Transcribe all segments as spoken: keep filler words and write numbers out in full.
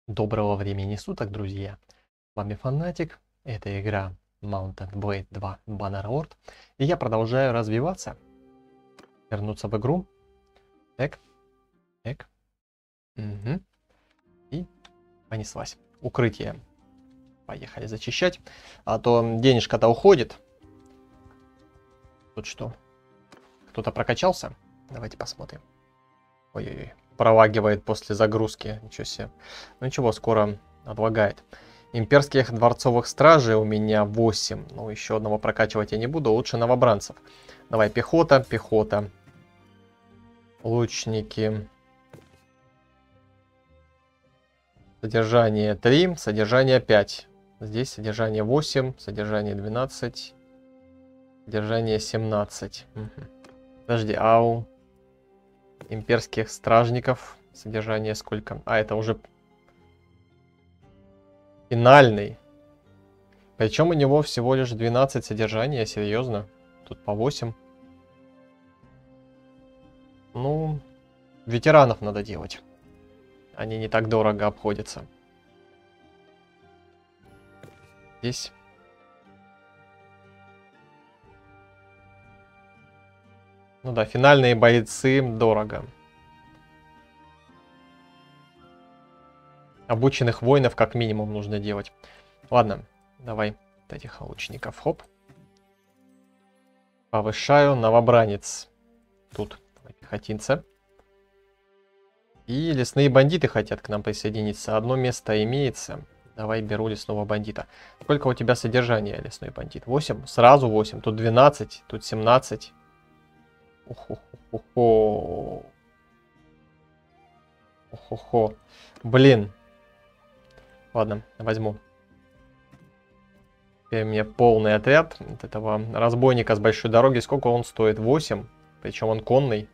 Доброго времени суток, друзья! С вами Фанатик, это игра Mountain Blade два Bannerlord, и я продолжаю развиваться, вернуться в игру. Так, так, угу. И понеслась. Укрытие. Поехали зачищать, а то денежка-то уходит. Тут что? Кто-то прокачался? Давайте посмотрим. Ой-ой-ой, пролагивает после загрузки, ничего себе. Ну ничего, скоро отлагает. Имперских дворцовых стражей у меня восемь. Ну, еще одного прокачивать я не буду. Лучше новобранцев. Давай, пехота, пехота. Лучники. Содержание три, содержание пять. Здесь содержание восемь, содержание двенадцать, содержание семнадцать. Угу. Подожди, а у имперских стражников содержание сколько? А, это уже финальный. Причем у него всего лишь двенадцать содержания, серьезно. Тут по восемь. Ну, ветеранов надо делать. Они не так дорого обходятся. Здесь. Ну да, финальные бойцы дорого. Обученных воинов как минимум нужно делать. Ладно, давай вот этих лучников. Хоп. Повышаю. Новобранец. Тут пехотинца. И лесные бандиты хотят к нам присоединиться. Одно место имеется. Давай беру лесного бандита. Сколько у тебя содержания, лесной бандит? восемь? Сразу восемь. Тут двенадцать, тут семнадцать. Ухо-хо-хо-хо. Ухо-хо. Блин. Ладно, возьму. Теперь мне полный отряд от этого разбойника с большой дороги. Сколько он стоит? восемь. Причем он конный.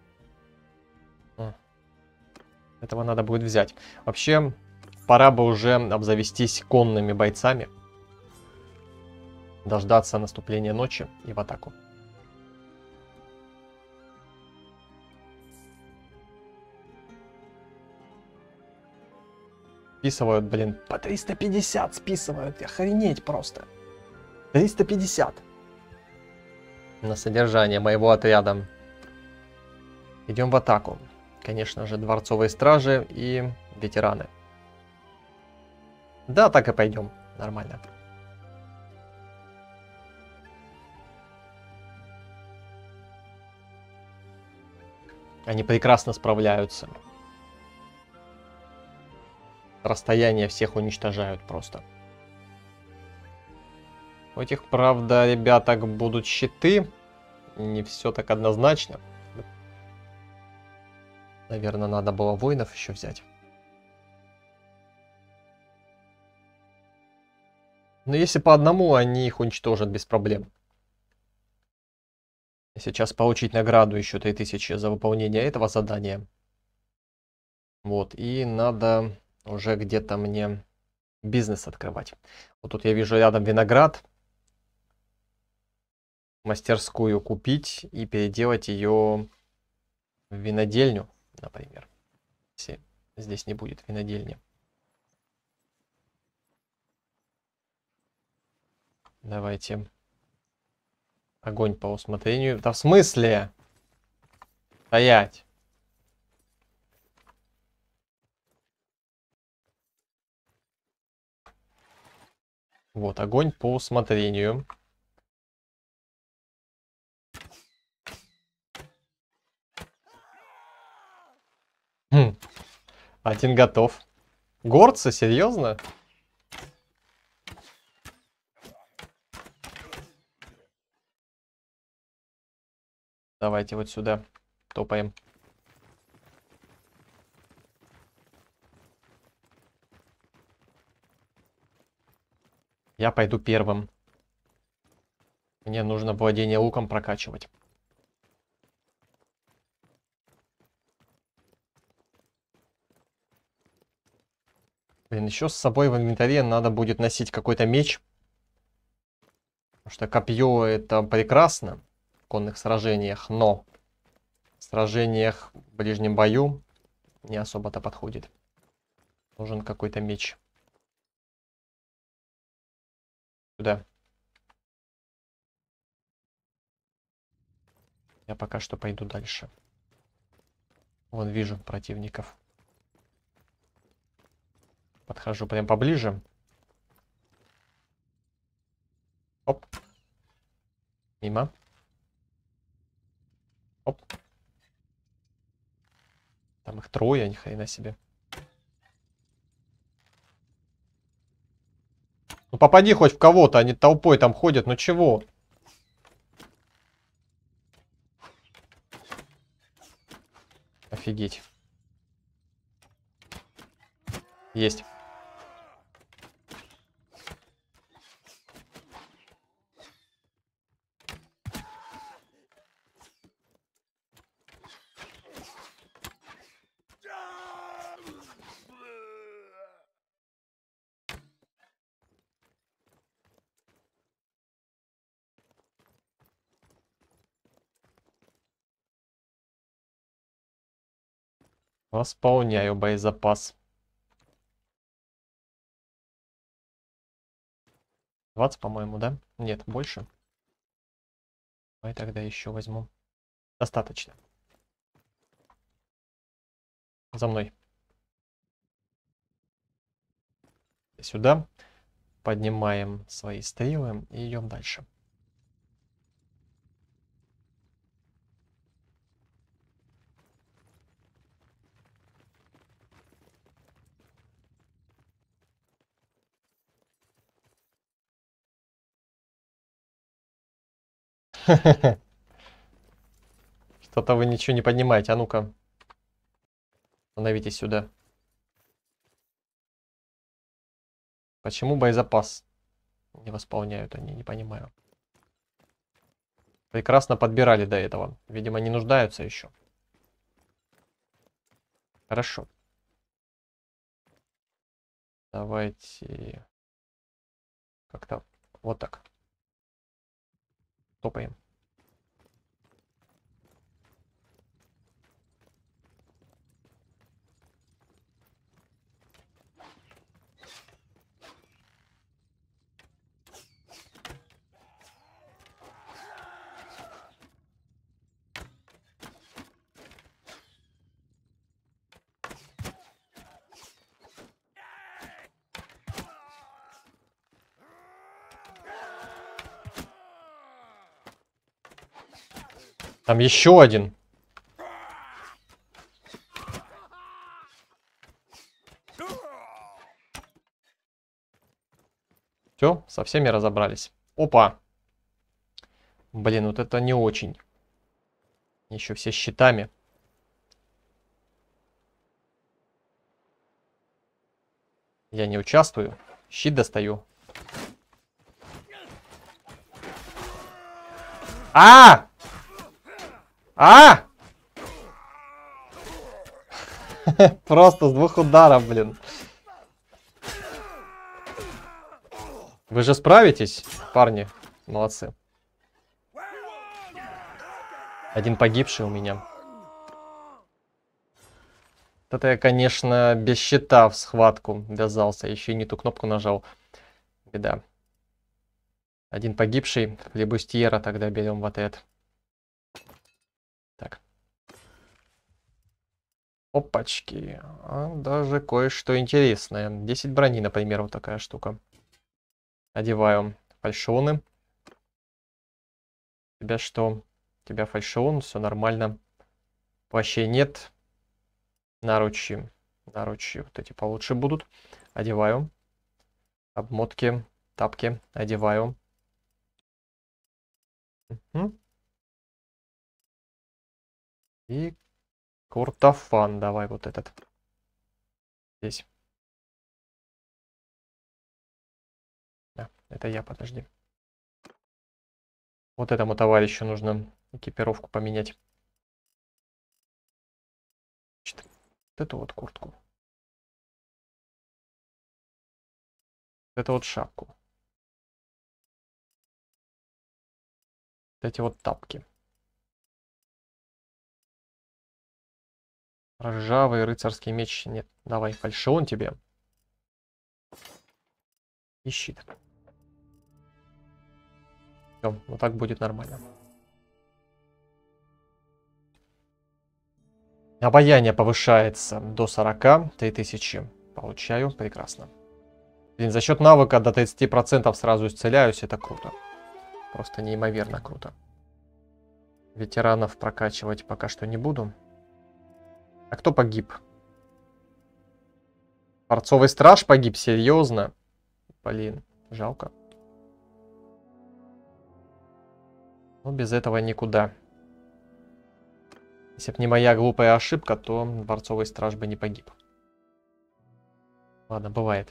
Этого надо будет взять. Вообще, пора бы уже обзавестись конными бойцами. Дождаться наступления ночи и в атаку. Списывают, блин, по триста пятьдесят списывают. Охренеть просто. триста пятьдесят. На содержание моего отряда. Идем в атаку. Конечно же, дворцовые стражи и ветераны. Да, так и пойдем. Нормально. Они прекрасно справляются. Расстояние всех уничтожают просто. У этих, правда, ребяток будут щиты. Не все так однозначно. Наверное, надо было воинов еще взять. Но если по одному, они их уничтожат без проблем. Сейчас получить награду еще три тысячи за выполнение этого задания. Вот, и надо уже где-то мне бизнес открывать. Вот тут я вижу рядом виноград. Мастерскую купить и переделать ее в винодельню, например. Если здесь не будет винодельни. Давайте. Огонь по усмотрению. Да в смысле? Стоять. Вот, огонь по усмотрению. Хм. Один готов. Горцы, серьезно? Давайте вот сюда топаем. Я пойду первым. Мне нужно владение луком прокачивать. Блин, еще с собой в инвентаре надо будет носить какой-то меч. Потому что копье это прекрасно в конных сражениях, но в сражениях в ближнем бою не особо-то подходит. Нужен какой-то меч. Сюда. Я пока что пойду дальше. Вон вижу противников. Подхожу прям поближе. Оп. Мимо. Оп. Там их трое, ни хрена себе. Ну попади хоть в кого-то, они толпой там ходят, ну чего? Офигеть. Есть. Восполняю боезапас. двадцать, по-моему, да? Нет, больше. Давай тогда еще возьму. Достаточно. За мной. Сюда. Поднимаем свои стрелы и идем дальше. Что-то вы ничего не поднимаете. А ну-ка. Становитесь сюда. Почему боезапас не восполняют они? Не понимаю. Прекрасно подбирали до этого. Видимо, не нуждаются еще. Хорошо. Давайте как-то вот так. Топаем. Там еще один. Все, со всеми разобрались. Опа. Блин, вот это не очень. Еще все с щитами. Я не участвую. Щит достаю. А! А! Просто с двух ударов, блин. Вы же справитесь, парни. Молодцы. Один погибший у меня. Это я, конечно, без щита в схватку ввязался. Еще и не ту кнопку нажал. Беда. Один погибший. Флебустьера тогда берем вот этот. Так. Опачки. А, даже кое-что интересное. десять брони, например, вот такая штука. Одеваю фальшионы. У тебя что? У тебя фальшион, все нормально. Вообще нет. Наручи. Наручи вот эти получше будут. Одеваю. Обмотки, тапки. Одеваю. Угу. И куртофан. Давай вот этот. Здесь. Да, это я, подожди. Вот этому товарищу нужно экипировку поменять. Значит, вот эту вот куртку. Вот эту вот шапку. Вот эти вот тапки. Ржавый рыцарский меч. Нет, давай, фальшион тебе. И щит. Все, вот так будет нормально. Обаяние повышается до сорока. три тысячи получаю. Прекрасно. Блин, за счет навыка до тридцати процентов сразу исцеляюсь. Это круто. Просто неимоверно круто. Ветеранов прокачивать пока что не буду. А кто погиб? Дворцовый страж погиб? Серьезно? Блин, жалко. Но без этого никуда. Если бы не моя глупая ошибка, то дворцовый страж бы не погиб. Ладно, бывает.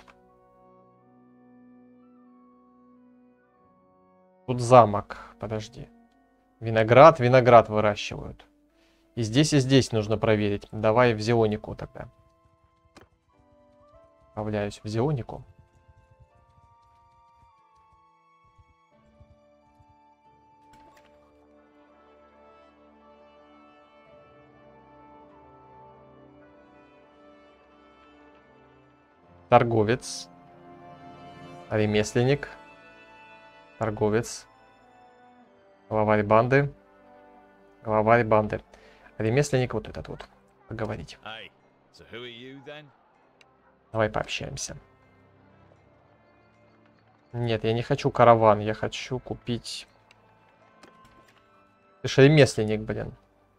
Тут замок. Подожди. Виноград, виноград выращивают. И здесь, и здесь нужно проверить. Давай в Зионику тогда. Отправляюсь в Зионику. Торговец. Ремесленник. Торговец. Главарь банды. Главарь банды. Ремесленник вот этот вот. Поговорить. Hey, so who are you then? Давай пообщаемся. Нет, я не хочу караван. Я хочу купить... Ты же ремесленник, блин.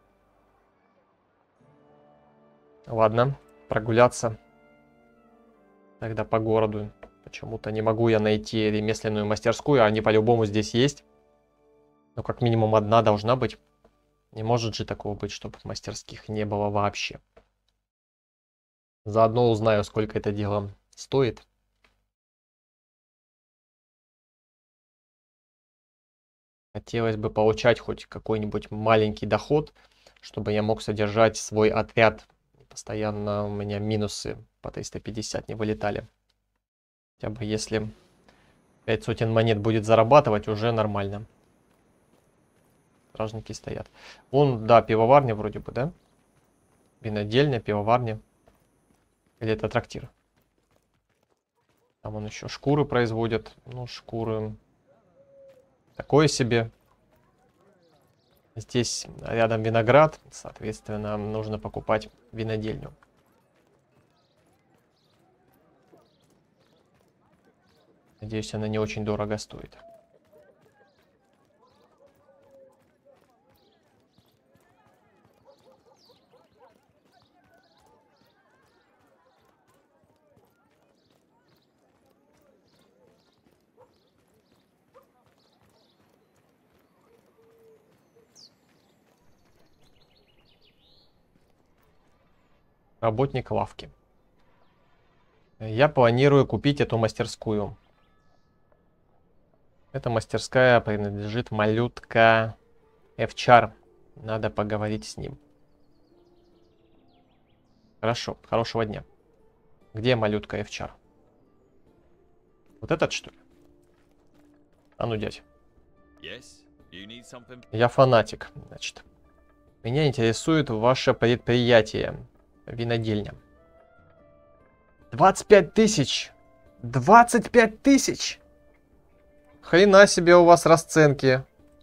Ладно, прогуляться. Тогда по городу. Почему-то не могу я найти ремесленную мастерскую, а они по-любому здесь есть. Ну, как минимум одна должна быть. Не может же такого быть, чтобы мастерских не было вообще. Заодно узнаю, сколько это дело стоит. Хотелось бы получать хоть какой-нибудь маленький доход, чтобы я мог содержать свой отряд. Постоянно у меня минусы по триста пятьдесят не вылетали. Хотя бы если пять сотен монет будет зарабатывать, уже нормально. Стражники стоят. Вон, да, пивоварня вроде бы, да? Винодельня, пивоварня. Или это трактир? Там он еще шкуры производит. Ну, шкуры... Такое себе. Здесь рядом виноград. Соответственно, нужно покупать винодельню. Надеюсь, она не очень дорого стоит. Работник лавки. Я планирую купить эту мастерскую. Эта мастерская принадлежит малютка Эвчар. Надо поговорить с ним. Хорошо, хорошего дня. Где малютка Эвчар? Вот этот, что ли? А ну, дядь. Yes, you need something? Я фанатик, значит. Меня интересует ваше предприятие. Винодельня. двадцать пять тысяч! двадцать пять тысяч! Хрена себе у вас расценки.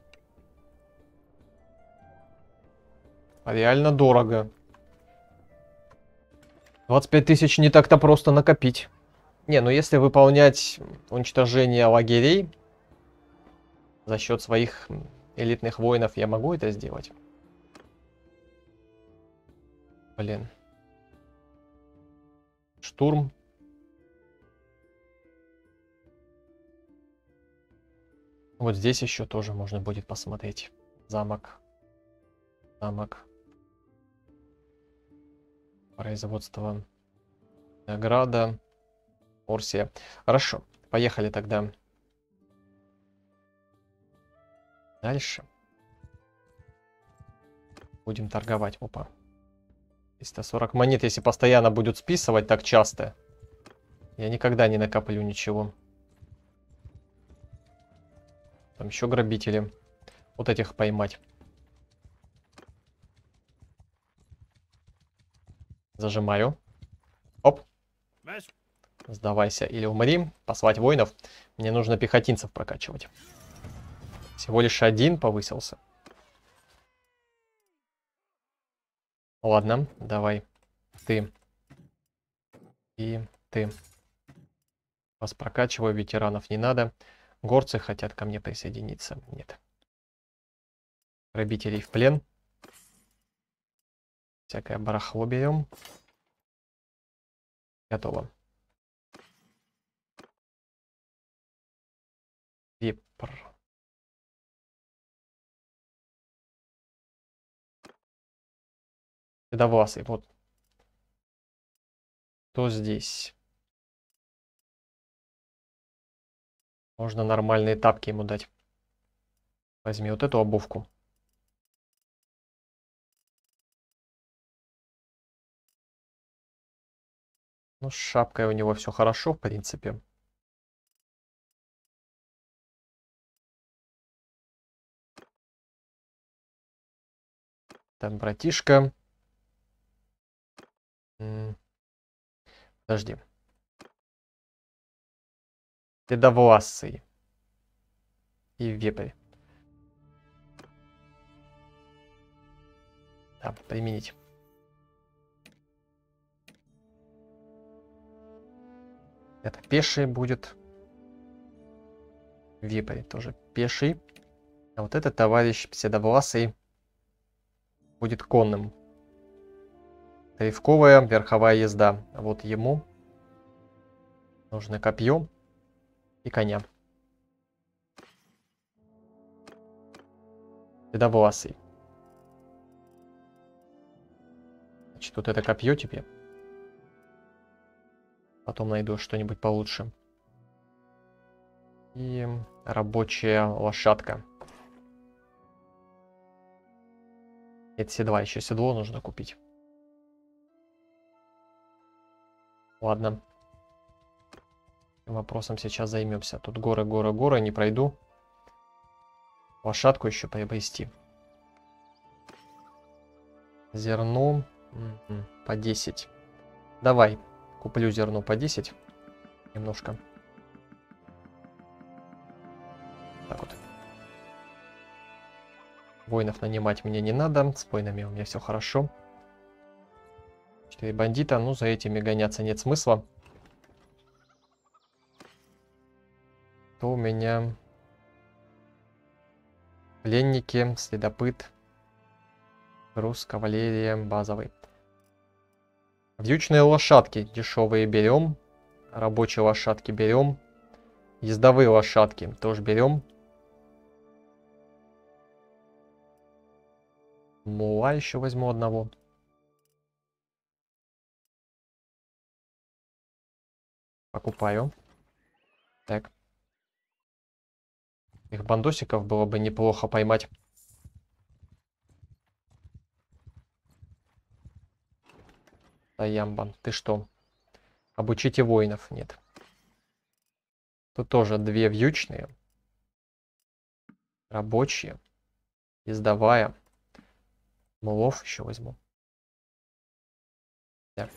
Реально дорого. двадцать пять тысяч не так-то просто накопить. Не, ну если выполнять уничтожение лагерей за счет своих элитных воинов, я могу это сделать. Блин. Штурм. Вот здесь еще тоже можно будет посмотреть. Замок. Замок. Производство награда. Орсия. Хорошо. Поехали тогда. Дальше. Будем торговать. Опа. триста сорок монет, если постоянно будут списывать так часто, я никогда не накоплю ничего. Там еще грабители. Вот этих поймать. Зажимаю. Оп. Сдавайся или умри. Послать воинов. Мне нужно пехотинцев прокачивать. Всего лишь один повысился. Ладно, давай. Ты. И ты. Вас прокачиваю, ветеранов не надо. Горцы хотят ко мне присоединиться. Нет. Грабителей в плен. Всякое барахло берем. Готово. Випр. Седовласый, вот. Кто здесь? Можно нормальные тапки ему дать. Возьми вот эту обувку. Ну, с шапкой у него все хорошо, в принципе. Там братишка. М, Подожди. Седовласый. И вепрь. Да, применить. Это пеший будет. Вепрь тоже пеший. А вот этот товарищ седовласый будет конным. Ревковая верховая езда. Вот ему нужно копье и коня. Седовласый. Значит, вот это копье тебе. Потом найду что-нибудь получше. И рабочая лошадка. Это седла, еще седло нужно купить. Ладно. Вопросом сейчас займемся. Тут горы, горы, горы, не пройду. Лошадку еще приобрести. Зерно м-м, по десять. Давай, куплю зерно по десять. Немножко. Так вот. Воинов нанимать мне не надо. С воинами у меня все хорошо. Четыре бандита. Ну, за этими гоняться нет смысла. То у меня пленники, следопыт, груз, кавалерия, базовый. Вьючные лошадки дешевые берем. Рабочие лошадки берем. Ездовые лошадки тоже берем. Мула еще возьму одного. Покупаю. Так. Их бандосиков было бы неплохо поймать. Таямбан, ты что? Обучите воинов? Нет. Тут тоже две вьючные. Рабочие. Ездовая. Мулов еще возьму. Да.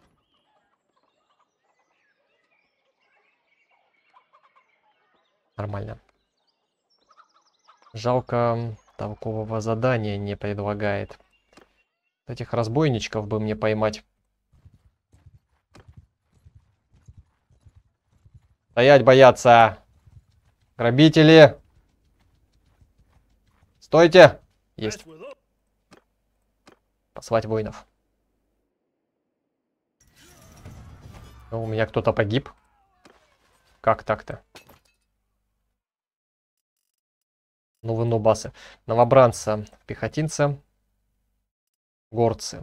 Нормально. Жалко, толкового задания не предлагает. Этих разбойничков бы мне поймать. Стоять, бояться! Грабители! Стойте! Есть. Послать воинов. Ну, у меня кто-то погиб. Как так-то? Ну вы нубасы. Новобранца, пехотинца, горцы.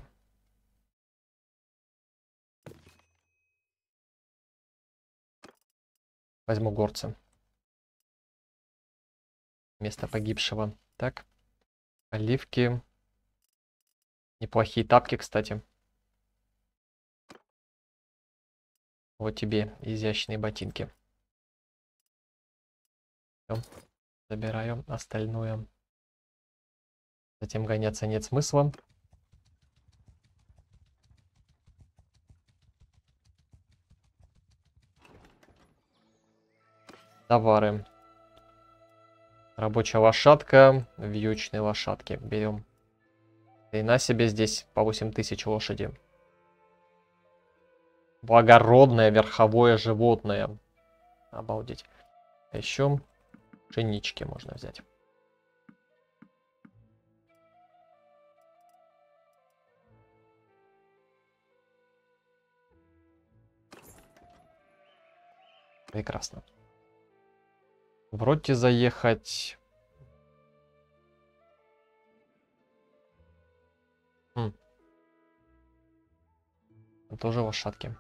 Возьму горца. Место погибшего. Так. Оливки. Неплохие тапки, кстати. Вот тебе изящные ботинки. Всё. Забираю остальное. Затем гоняться нет смысла. Товары. Рабочая лошадка, вьючные лошадки. Берем. И на себе здесь по восемь тысяч лошади. Благородное верховое животное. Обалдеть. А еще пшенички можно взять. Прекрасно. Вроде заехать. Хм. Тоже лошадки.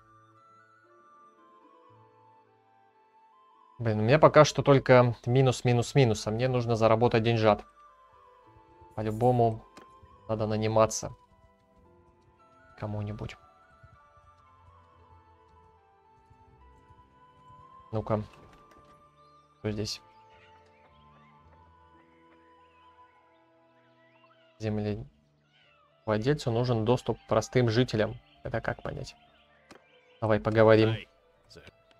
Блин, у меня пока что только минус, минус, минус. А мне нужно заработать деньжат. По-любому надо наниматься кому-нибудь. Ну-ка. Что здесь? Земли. Владельцу нужен доступ к простым жителям. Это как понять? Давай поговорим. Hey, so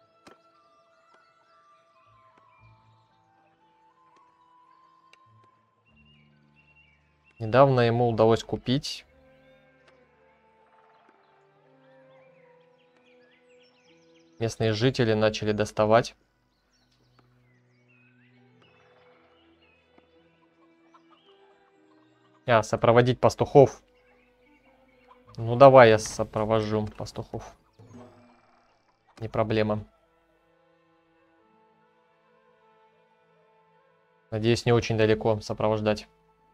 Недавно ему удалось купить. Местные жители начали доставать. А, сопроводить пастухов. Ну давай я сопровожу пастухов. Не проблема. Надеюсь, не очень далеко сопровождать.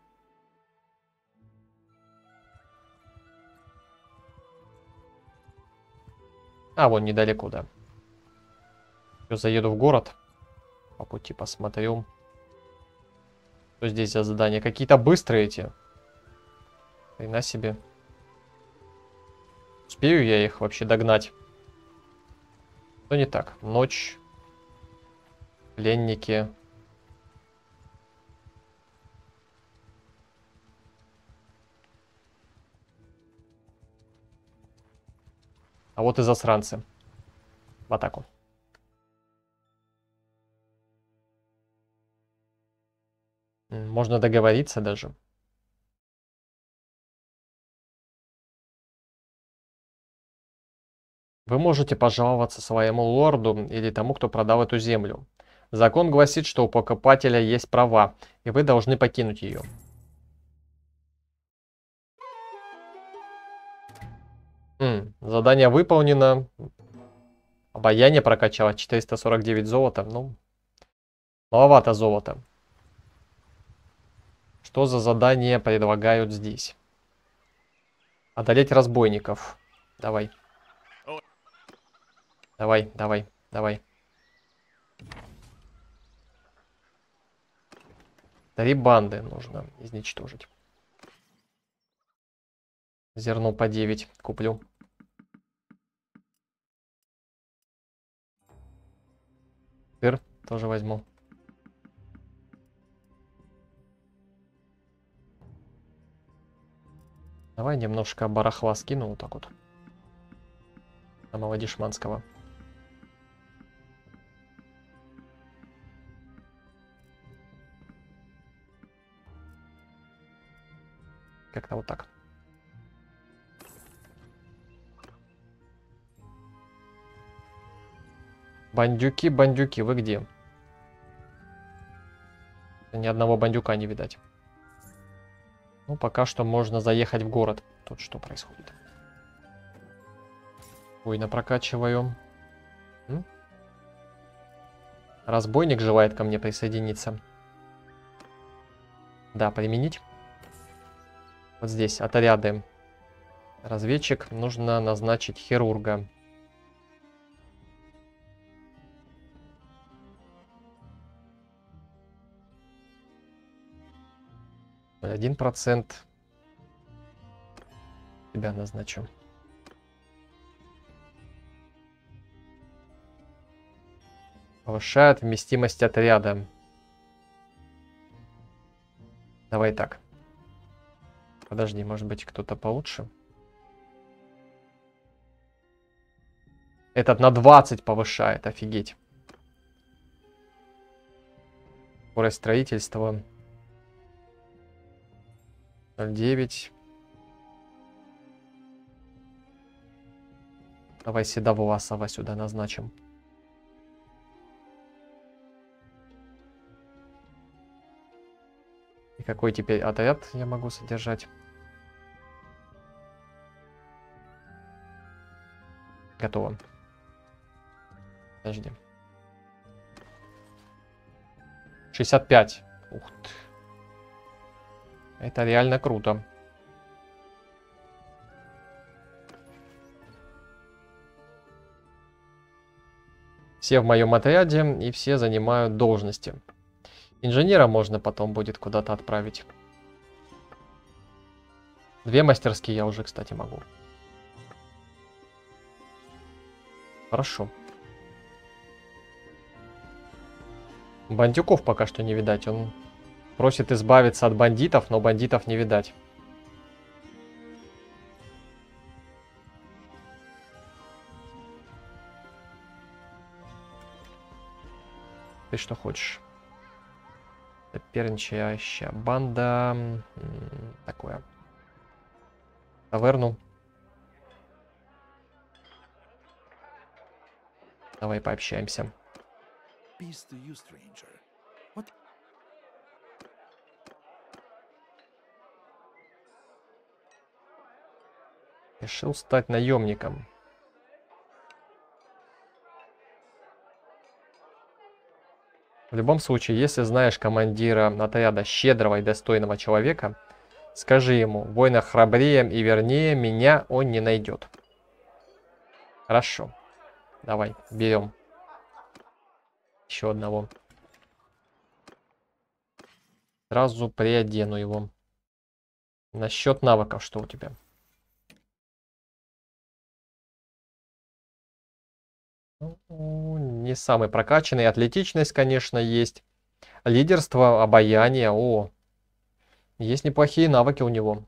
А, вон недалеко, да. Я заеду в город. По пути посмотрю. Что здесь за задания? Какие-то быстрые эти. И на себе. Успею я их вообще догнать? Что не так? Ночь. Пленники. А вот и засранцы. В атаку. Можно договориться даже. Вы можете пожаловаться своему лорду или тому, кто продал эту землю. Закон гласит, что у покупателя есть права, и вы должны покинуть ее. М, задание выполнено. Обаяние прокачало. четыреста сорок девять золота. Ну, маловато золота. Что за задание предлагают здесь? Одолеть разбойников. Давай. Давай, давай, давай. Три банды нужно изничтожить. Зерно по девять куплю. Сыр тоже возьму. Давай немножко барахла скину вот так вот. Самого дешманского. Как-то вот так. Бандюки, бандюки, вы где? Ни одного бандюка не видать. Ну, пока что можно заехать в город. Тут что происходит? Воина прокачиваю. М? Разбойник желает ко мне присоединиться. Да, применить. Вот здесь отряды. Разведчик. Нужно назначить хирурга. Один процент. Тебя назначу. Повышает вместимость отряда. Давай так. Подожди, может быть, кто-то получше? Этот на двадцать повышает, офигеть. Скорость строительства. ноль девять. Давай Седовласова сюда назначим. И какой теперь отряд я могу содержать? Готово. Подожди. шестьдесят пять. Ух ты. Это реально круто. Все в моем отряде и все занимают должности. Инженера можно потом будет куда-то отправить. Две мастерские я уже, кстати, могу. Хорошо. Бандюков пока что не видать. Он просит избавиться от бандитов, но бандитов не видать. Ты что хочешь? Соперничающая банда. М, Такое. Таверну. Давай пообщаемся. Peace to you, stranger. What? Решил стать наемником. В любом случае, если знаешь командира отряда щедрого и достойного человека, скажи ему, воина храбрее и вернее меня он не найдет. Хорошо. Давай, берем. Еще одного. Сразу приодену его. Насчет навыков, что у тебя? Ну, не самый прокачанный. Атлетичность, конечно, есть. Лидерство, обаяние. О, есть неплохие навыки у него.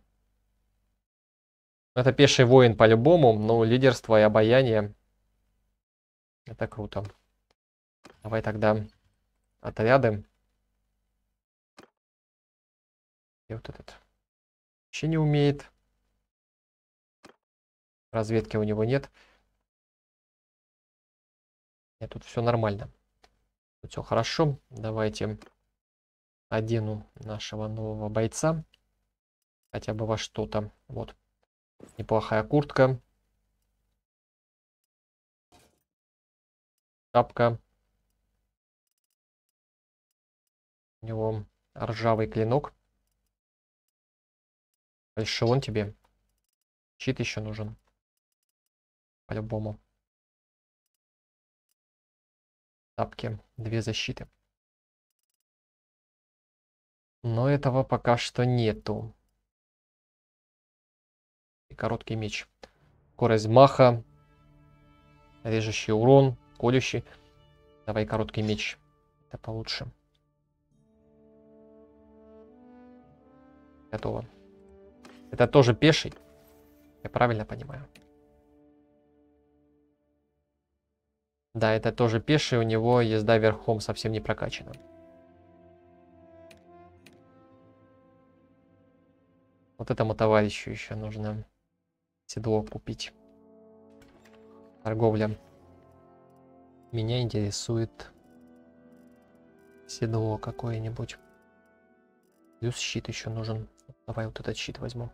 Это пеший воин по-любому, но лидерство и обаяние. Это круто. Давай тогда отряды. И вот этот. Вообще не умеет. Разведки у него нет. Нет, тут все нормально. Тут все хорошо. Давайте одену нашего нового бойца. Хотя бы во что-то. Вот. Неплохая куртка. Шапка. У него ржавый клинок. Фальшион тебе. Щит еще нужен. По-любому. Тапки. Две защиты. Но этого пока что нету. И короткий меч. Скорость маха. Режущий урон. Колющий. Давай короткий меч. Это получше. Готово. Это тоже пеший. Я правильно понимаю? Да, это тоже пеший. У него езда верхом совсем не прокачана. Вот этому товарищу еще нужно седло купить. Торговля. Меня интересует седло какое-нибудь. Плюс щит еще нужен. Давай вот этот щит возьму.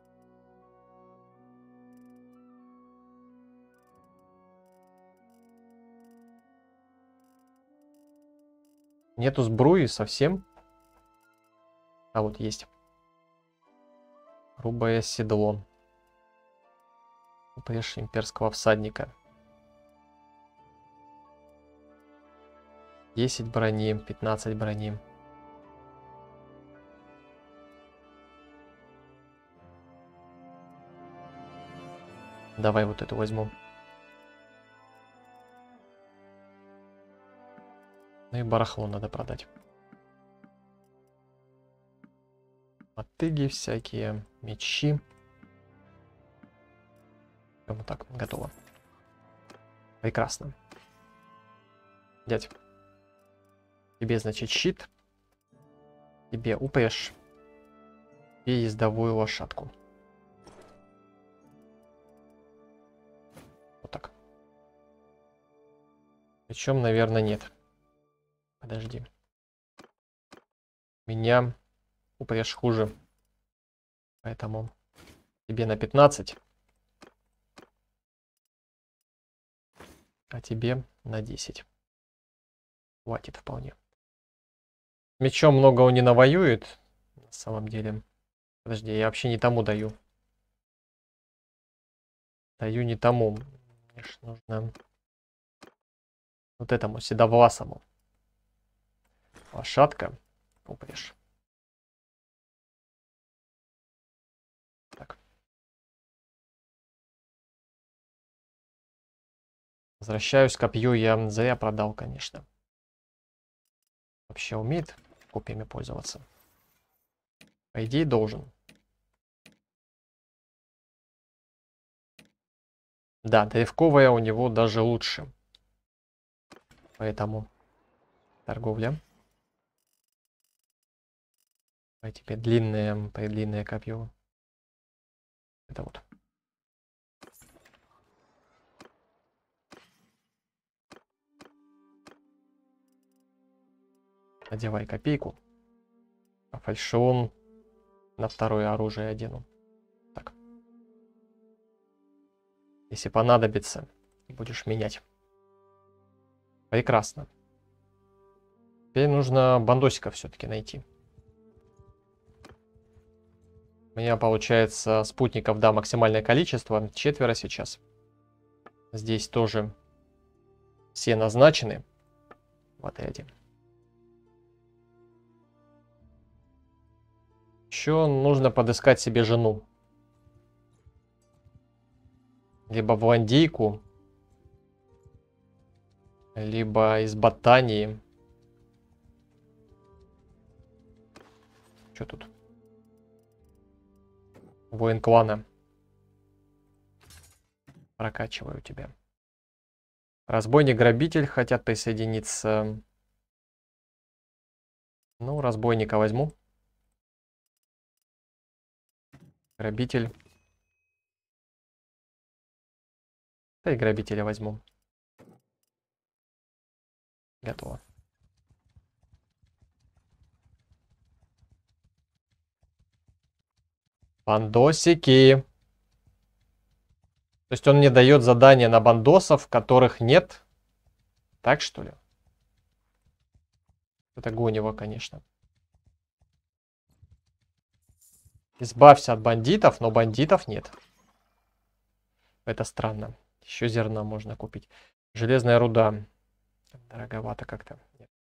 Нету сбруи совсем. А вот есть. Грубое седло. Упряжь имперского всадника. десять брони, пятнадцать брони. Давай вот эту возьму. Ну и барахло надо продать. Мотыги всякие, мечи. Вот так, готово. Прекрасно. Дядь. Тебе, значит, щит. Тебе упряжь и ездовую лошадку. Вот так. Причем, наверное, нет. Подожди. Меня упряжь хуже. Поэтому тебе на пятнадцать. А тебе на десять. Хватит вполне. Мечом много он не навоюет. На самом деле. Подожди, я вообще не тому даю. Даю не тому. Мне ж нужно вот этому седовласому. Лошадка. Упряжь. Так. Возвращаюсь, копью я зря продал, конечно. Вообще умеет копьями пользоваться? По идее, должен. Да, древковая у него даже лучше. Поэтому торговля. А теперь длинное, длинное копье. Это вот. Одевай копейку. А фальшион на второе оружие одену. Так. Если понадобится, будешь менять. Прекрасно. Теперь нужно бандосика все-таки найти. У меня получается спутников, да, максимальное количество. Четверо сейчас. Здесь тоже все назначены в отряде. Еще нужно подыскать себе жену. Либо блондийку, либо из Ботании. Что тут? Воин клана. Прокачиваю тебя. Разбойник-грабитель хотят присоединиться. Ну, разбойника возьму. Грабитель. Да и грабителя возьму. Готово. Бандосики. То есть он мне дает задания на бандосов, которых нет. Так что ли? Это гонево, конечно. Избавься от бандитов, но бандитов нет. Это странно. Еще зерна можно купить. Железная руда. Дороговато как-то.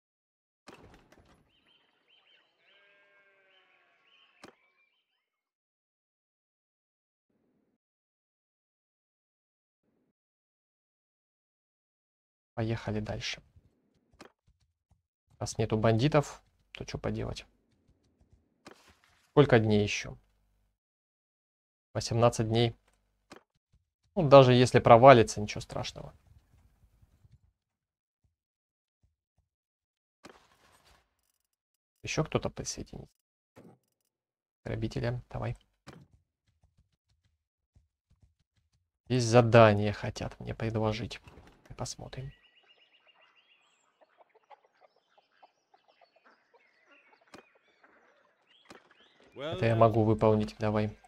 Поехали дальше. Раз нету бандитов, то что поделать? Сколько дней еще? восемнадцать дней. Ну, даже если провалится, ничего страшного. Еще кто-то присоединится. Грабители, давай. Здесь задание хотят мне предложить. Посмотрим. Это я могу выполнить. Давай.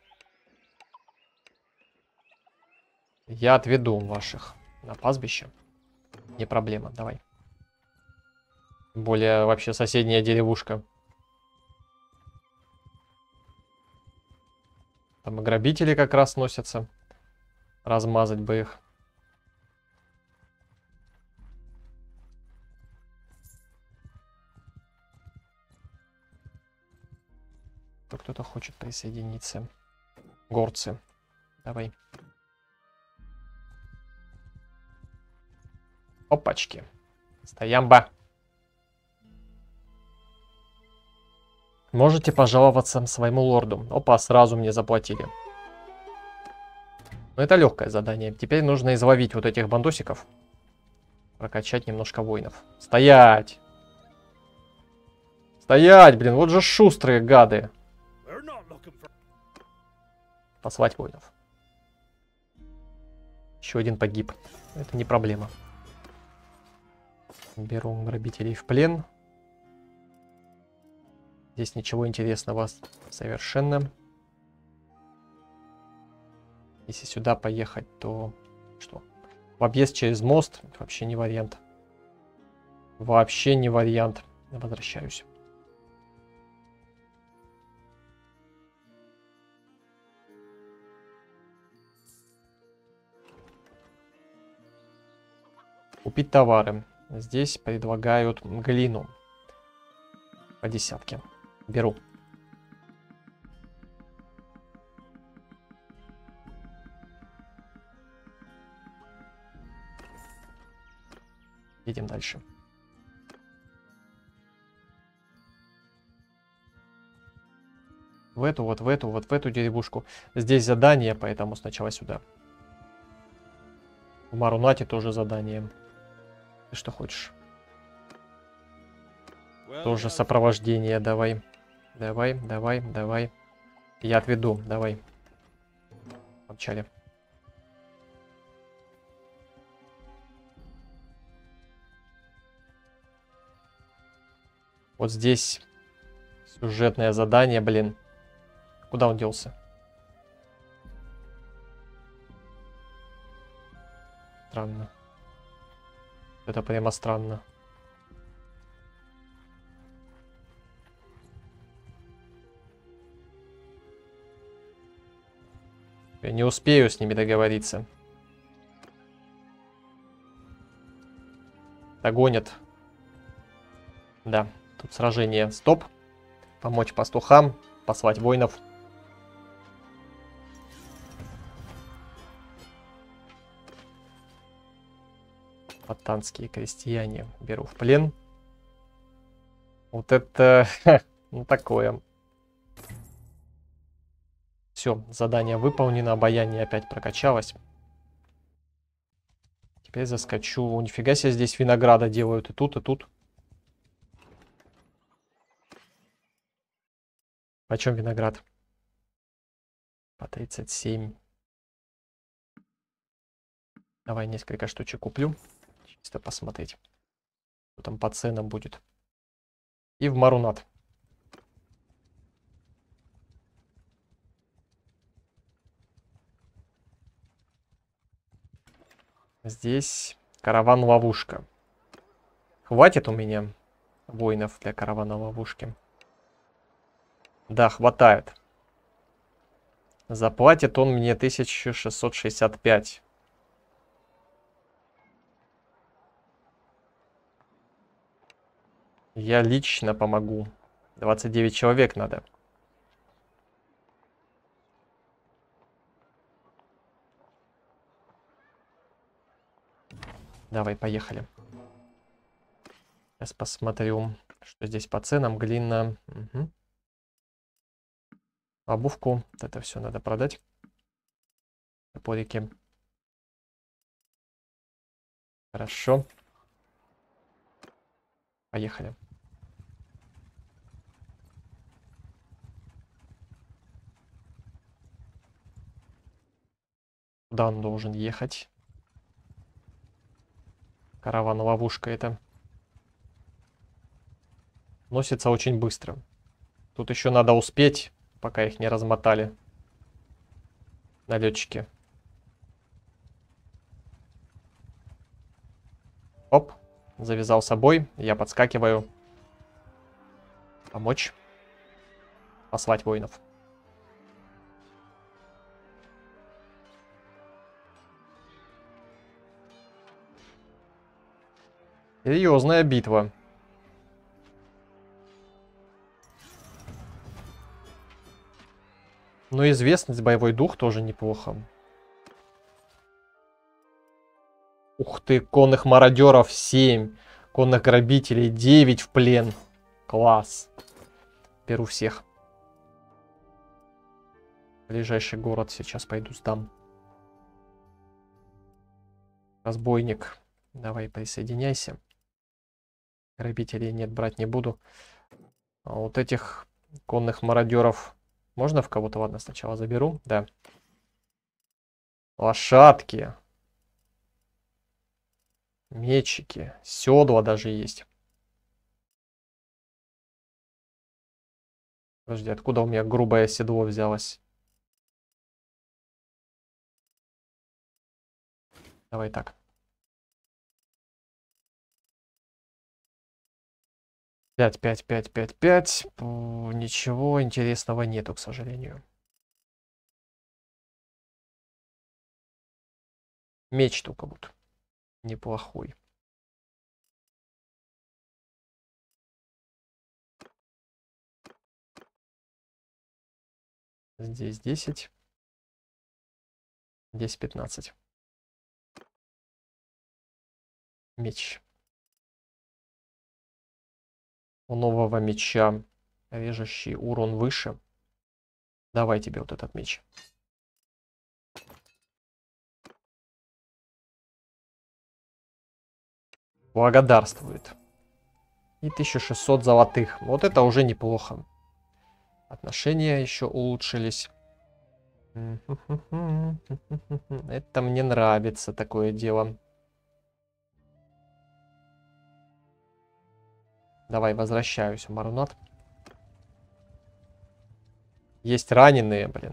Я отведу ваших на пастбище. Не проблема. Давай. Тем более вообще соседняя деревушка. Там и грабители как раз носятся. Размазать бы их. Кто-то хочет присоединиться. Горцы. Давай. Опачки. Стоямба. Можете пожаловаться своему лорду. Опа, сразу мне заплатили. Но это легкое задание. Теперь нужно изловить вот этих бандосиков. Прокачать немножко воинов. Стоять! Стоять, блин, вот же шустрые гады. Послать воинов. Еще один погиб. Это не проблема. Беру грабителей в плен. Здесь ничего интересного совершенно. Если сюда поехать, то что? В объезд через мост вообще не вариант. Вообще не вариант. Возвращаюсь. Купить товары. Здесь предлагают глину. По десятке. Беру. Едем дальше. В эту, вот в эту, вот в эту деревушку. Здесь задание, поэтому сначала сюда. В Марунате тоже задание. Ты что хочешь? Тоже сопровождение, давай. Давай, давай, давай. Я отведу, давай. Помчали. Вот здесь сюжетное задание, блин. Куда он делся? Странно. Это прямо странно. Я не успею с ними договориться. Догонят. Да, тут сражение. Стоп. Помочь пастухам. Послать воинов. Паттанские крестьяне. Беру в плен. Вот это... ну такое. Все, задание выполнено. Обаяние опять прокачалось. Теперь заскочу. Нифига себе, здесь винограда делают. И тут, и тут. Почем виноград? По тридцать семь. Давай несколько штучек куплю. Чисто посмотреть, что там по ценам будет. И в Марунат. Здесь караван-ловушка. Хватит у меня воинов для каравана-ловушки? Да, хватает. Заплатит он мне тысячу шестьсот шестьдесят пять. Я лично помогу. двадцать девять человек надо. Давай, поехали. Сейчас посмотрю, что здесь по ценам. Глина. Угу. Обувку. Вот это все надо продать. Топорики. Хорошо. Поехали. Куда он должен ехать? Караван-ловушка это. Носится очень быстро. Тут еще надо успеть, пока их не размотали. Налетчики. Оп. Завязал с собой. Я подскакиваю. Помочь. Послать воинов. Серьезная битва. Но известность, боевой дух тоже неплохо. Ух ты, конных мародеров семь. Конных грабителей девять в плен. Класс. Беру всех. Ближайший город сейчас пойду сдам. Разбойник. Давай присоединяйся. Грабителей нет, брать не буду. А вот этих конных мародеров можно в кого-то? Ладно, сначала заберу. Да. Лошадки. Мечики. Седла даже есть. Подожди, откуда у меня грубое седло взялось? Давай так. Пять, пять, пять, пять, пять. Ничего интересного нету, к сожалению. Меч только вот. Неплохой. Здесь десять. Здесь пятнадцать. Меч. У нового меча режущий урон выше. Давай тебе вот этот меч. Благодарствует. И тысяча шестьсот золотых. Вот это уже неплохо. Отношения еще улучшились. Это мне нравится такое дело. Давай, возвращаюсь в Марунат. Есть раненые, блин.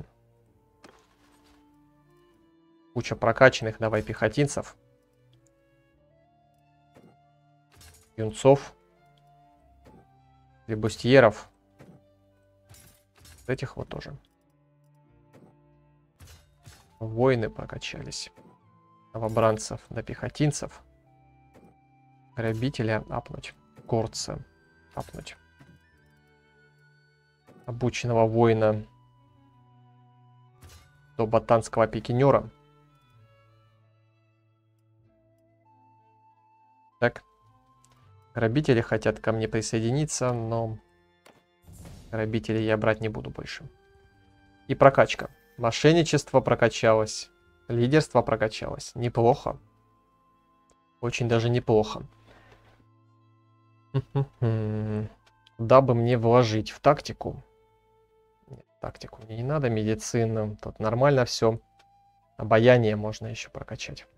Куча прокачанных, давай, пехотинцев. Юнцов. Лебустьеров. Этих вот тоже. Воины прокачались. Новобранцев до пехотинцев. Грабителя апнуть. Горца апнуть. Обученного воина до ботанского пикинера. Так. Грабители хотят ко мне присоединиться, но грабителей я брать не буду больше. И прокачка. Мошенничество прокачалось. Лидерство прокачалось. Неплохо. Очень даже неплохо. Куда бы мне вложить? В тактику? Нет, тактику мне не надо. Медицина. Тут нормально все. Обаяние можно еще прокачать.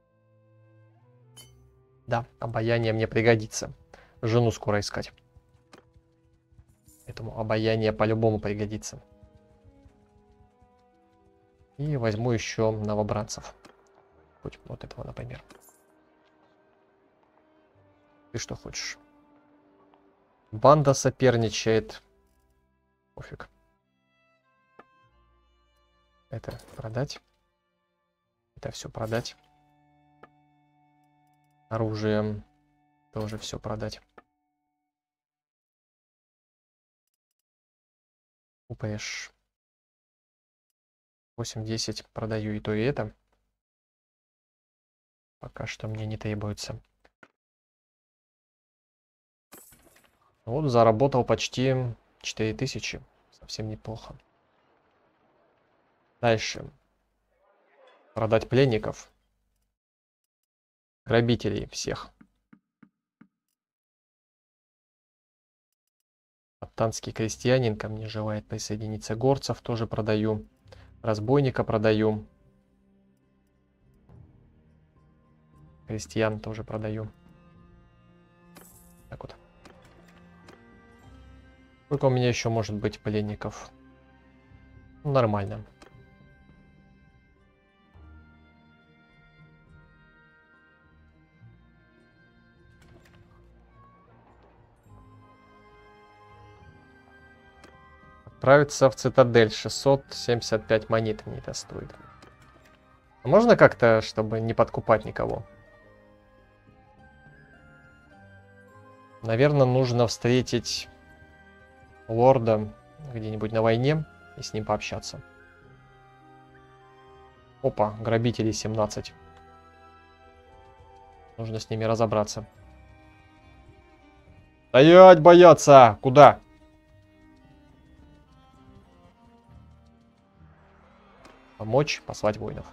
Да, обаяние мне пригодится. Жену скоро искать. Поэтому обаяние по-любому пригодится. И возьму еще новобранцев. Хоть вот этого, например. Ты что хочешь? Банда соперничает. Пофиг. Это продать. Это все продать. Оружие тоже все продать. УПШ. восемь-десять продаю и то, и это. Пока что мне не требуется. Вот заработал почти четыре тысячи. Совсем неплохо. Дальше. Продать пленников. Грабителей всех. Оптанский крестьянин ко мне желает присоединиться. Горцев тоже продаю. Разбойника продаю. Крестьян тоже продаю. Так вот. Сколько у меня еще может быть пленников? Ну, нормально. Отправиться в цитадель. шестьсот семьдесят пять монет мне это стоит. А можно как-то, чтобы не подкупать никого? Наверное, нужно встретить лорда где-нибудь на войне и с ним пообщаться. Опа, грабителей семнадцать. Нужно с ними разобраться. Стоять, бояться! Куда? Помочь, послать воинов.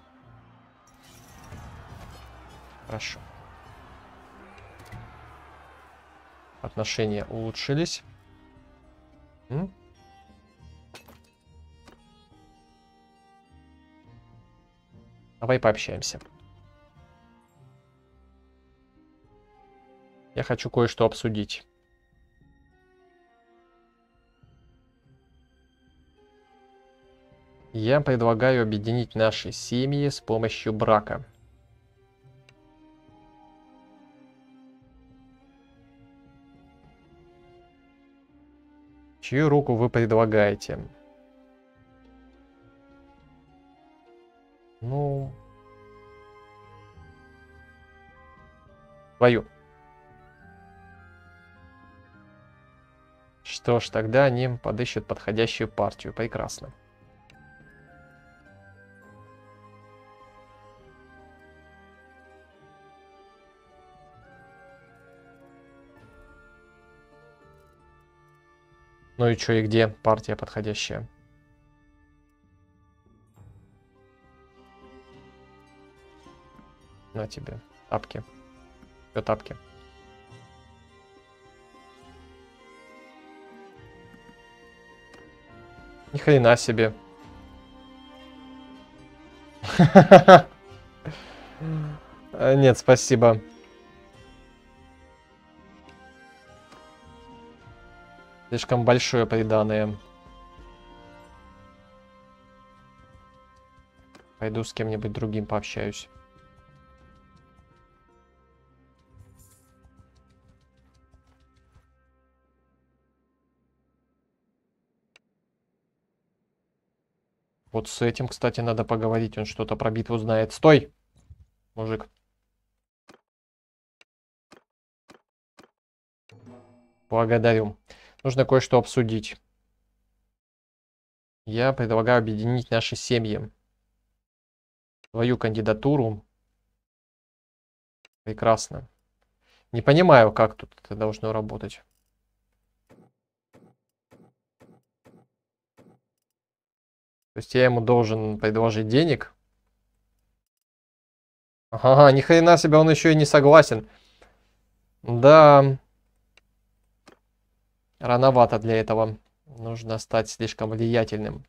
Хорошо. Отношения улучшились. М? Давай пообщаемся. Я хочу кое-что обсудить. Я предлагаю объединить наши семьи с помощью брака. Чью руку вы предлагаете? Ну... Твою. Что ж, тогда они подыщут подходящую партию. Прекрасно. Ну и что, и где партия подходящая? На тебе. Тапки. Все тапки. Ни хрена себе. Нет, спасибо. Слишком большое приданое. Пойду с кем-нибудь другим пообщаюсь. Вот с этим, кстати, надо поговорить. Он что-то про битву знает. Стой, мужик. Благодарю. Нужно кое-что обсудить. Я предлагаю объединить наши семьи. Твою кандидатуру. Прекрасно. Не понимаю, как тут это должно работать. То есть я ему должен предложить денег. Ага, ни хрена себе, он еще и не согласен. Да. Рановато для этого. Нужно стать слишком влиятельным.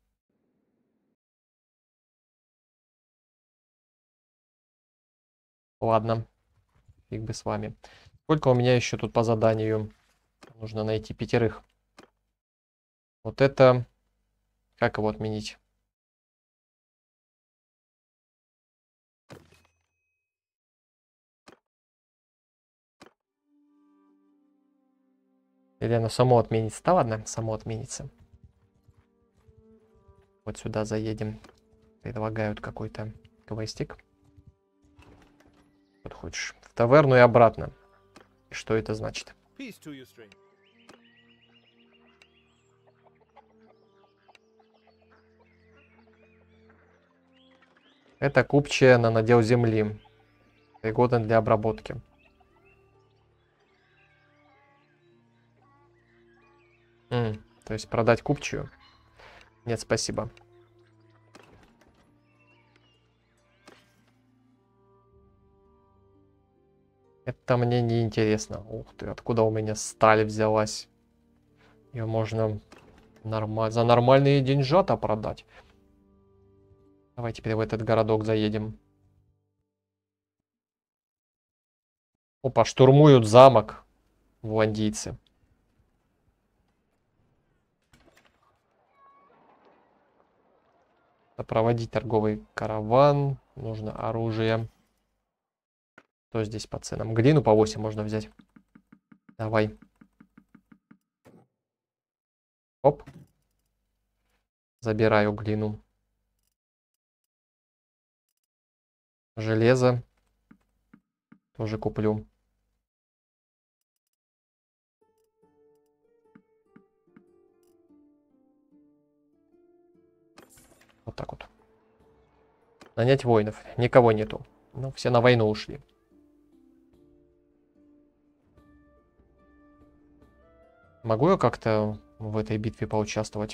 Ладно. Фиг бы с вами. Сколько у меня еще тут по заданию? Нужно найти пятерых. Вот это... Как его отменить? Или оно само отменится? Да ладно, само отменится. Вот сюда заедем. Предлагают какой-то квестик. Вот хочешь. В таверну и обратно. И что это значит? Это купчая на надел земли. Пригоден для обработки. М, то есть продать купчую? Нет, спасибо. Это мне не интересно. Ух ты, откуда у меня сталь взялась? Ее можно норма... за нормальные деньжата продать. Давай теперь в этот городок заедем. Опа, штурмуют замок вуандийцы. Проводить торговый караван. Нужно оружие. Что здесь по ценам? Глину по восемь можно взять. Давай. Оп. Забираю глину. Железо. Тоже куплю. Вот так вот. Нанять воинов. Никого нету. Ну, все на войну ушли. Могу я как-то в этой битве поучаствовать?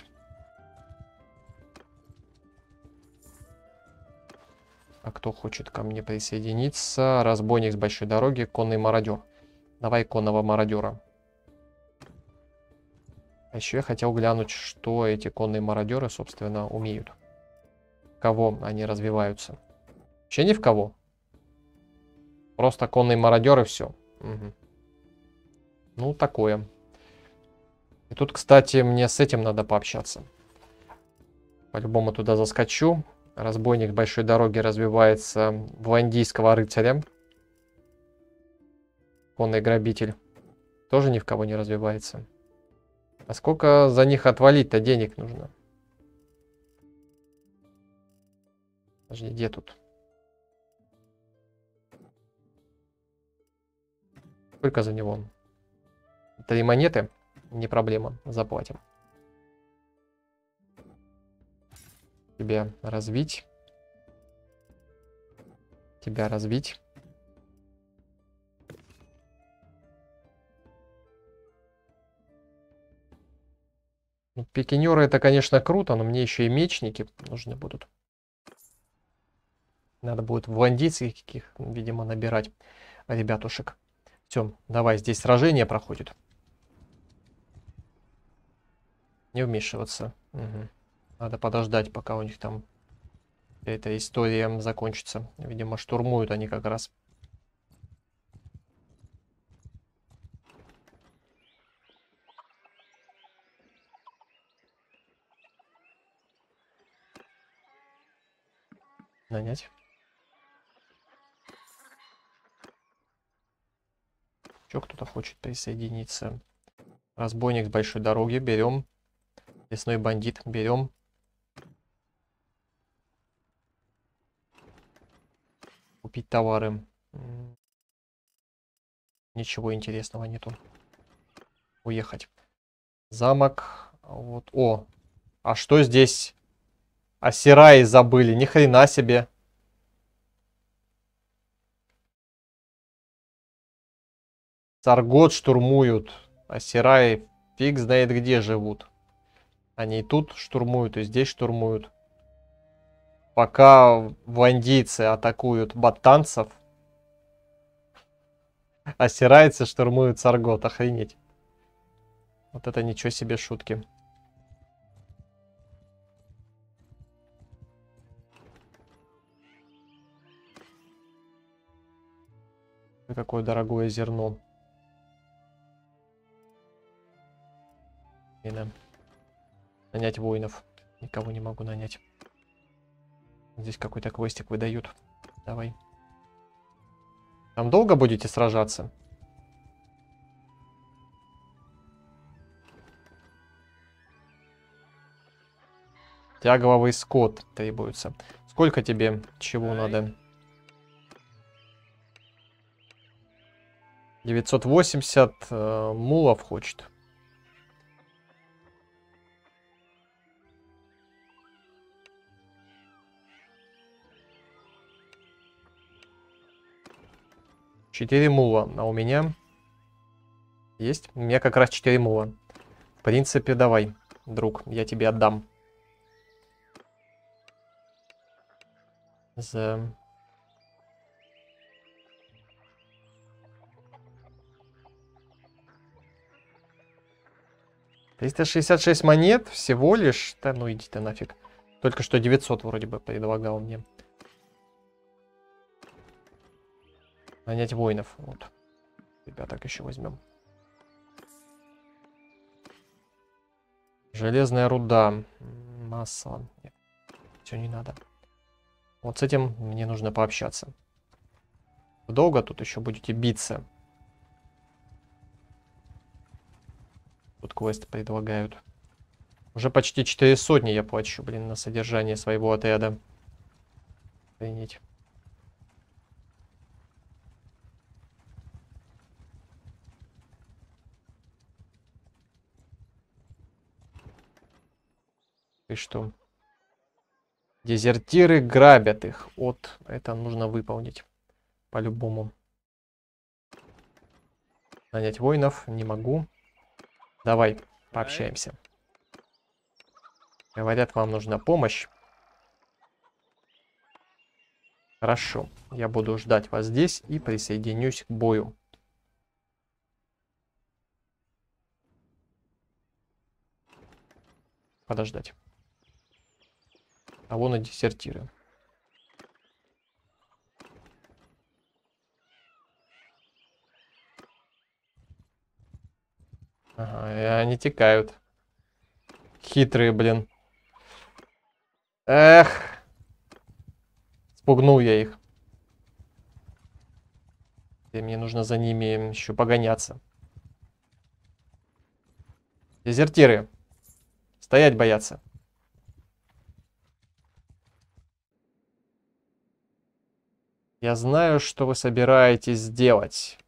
А кто хочет ко мне присоединиться? Разбойник с большой дороги, конный мародер. Давай конного мародера. А еще я хотел глянуть, что эти конные мародеры, собственно, умеют. В кого они развиваются. Вообще ни в кого. Просто конные мародеры, все. Угу. Ну, такое. И тут, кстати, мне с этим надо пообщаться. По-любому туда заскочу. Разбойник большой дороги развивается в ландийского рыцаря. Конный грабитель. Тоже ни в кого не развивается. А сколько за них отвалить-то денег нужно? Подожди, где тут? Сколько за него? Три монеты? Не проблема, заплатим. Тебя развить. Тебя развить. Ну, пикинеры это, конечно, круто, но мне еще и мечники нужны будут. Надо будет в ландийских, видимо, набирать ребятушек. Все, давай, здесь сражение проходит. Не вмешиваться. Угу. Надо подождать, пока у них там эта история закончится. Видимо, штурмуют они как раз. Нанять. Че кто-то хочет присоединиться? Разбойник с большой дороги. Берем. Лесной бандит. Берем. Купить товары. Ничего интересного нету. Уехать. Замок. Вот. О. А что здесь? Асираи забыли. Ни хрена себе. Саргот штурмуют. Асираи фиг знает где живут. Они и тут штурмуют, и здесь штурмуют. Пока вандийцы атакуют баттанцев, асирайцы штурмуют Саргот. Охренеть. Вот это ничего себе шутки. Какое дорогое зерно. Именно. Нанять воинов. Никого не могу нанять. Здесь какой-то квестик выдают. Давай. Там долго будете сражаться? Тягловый скот требуется. Сколько тебе чего надо? девятьсот восемьдесят э, мулов хочет. четыре мула. А у меня есть? У меня как раз четыре мула. В принципе, давай, друг, я тебе отдам. За... триста шестьдесят шесть монет всего лишь. Да ну иди ты нафиг. Только что девятьсот вроде бы предлагал мне. Нанять воинов. Вот. Ребяток еще возьмем. Железная руда. Масса. Нет. Все не надо. Вот с этим мне нужно пообщаться. Долго тут еще будете биться? Тут квест предлагают. Уже почти четыре сотни я плачу, блин, на содержание своего отряда. Охренеть. И что? Дезертиры грабят их. Вот, это нужно выполнить. По-любому. Нанять воинов не могу. Давай, пообщаемся. Говорят, вам нужна помощь. Хорошо, я буду ждать вас здесь и присоединюсь к бою. подождать. А вон и дезертиры. Ага, и они текают. Хитрые, блин. Эх. Спугнул я их. И мне нужно за ними еще погоняться. Дезертиры. Стоять боятся. Я знаю, что вы собираетесь сделать.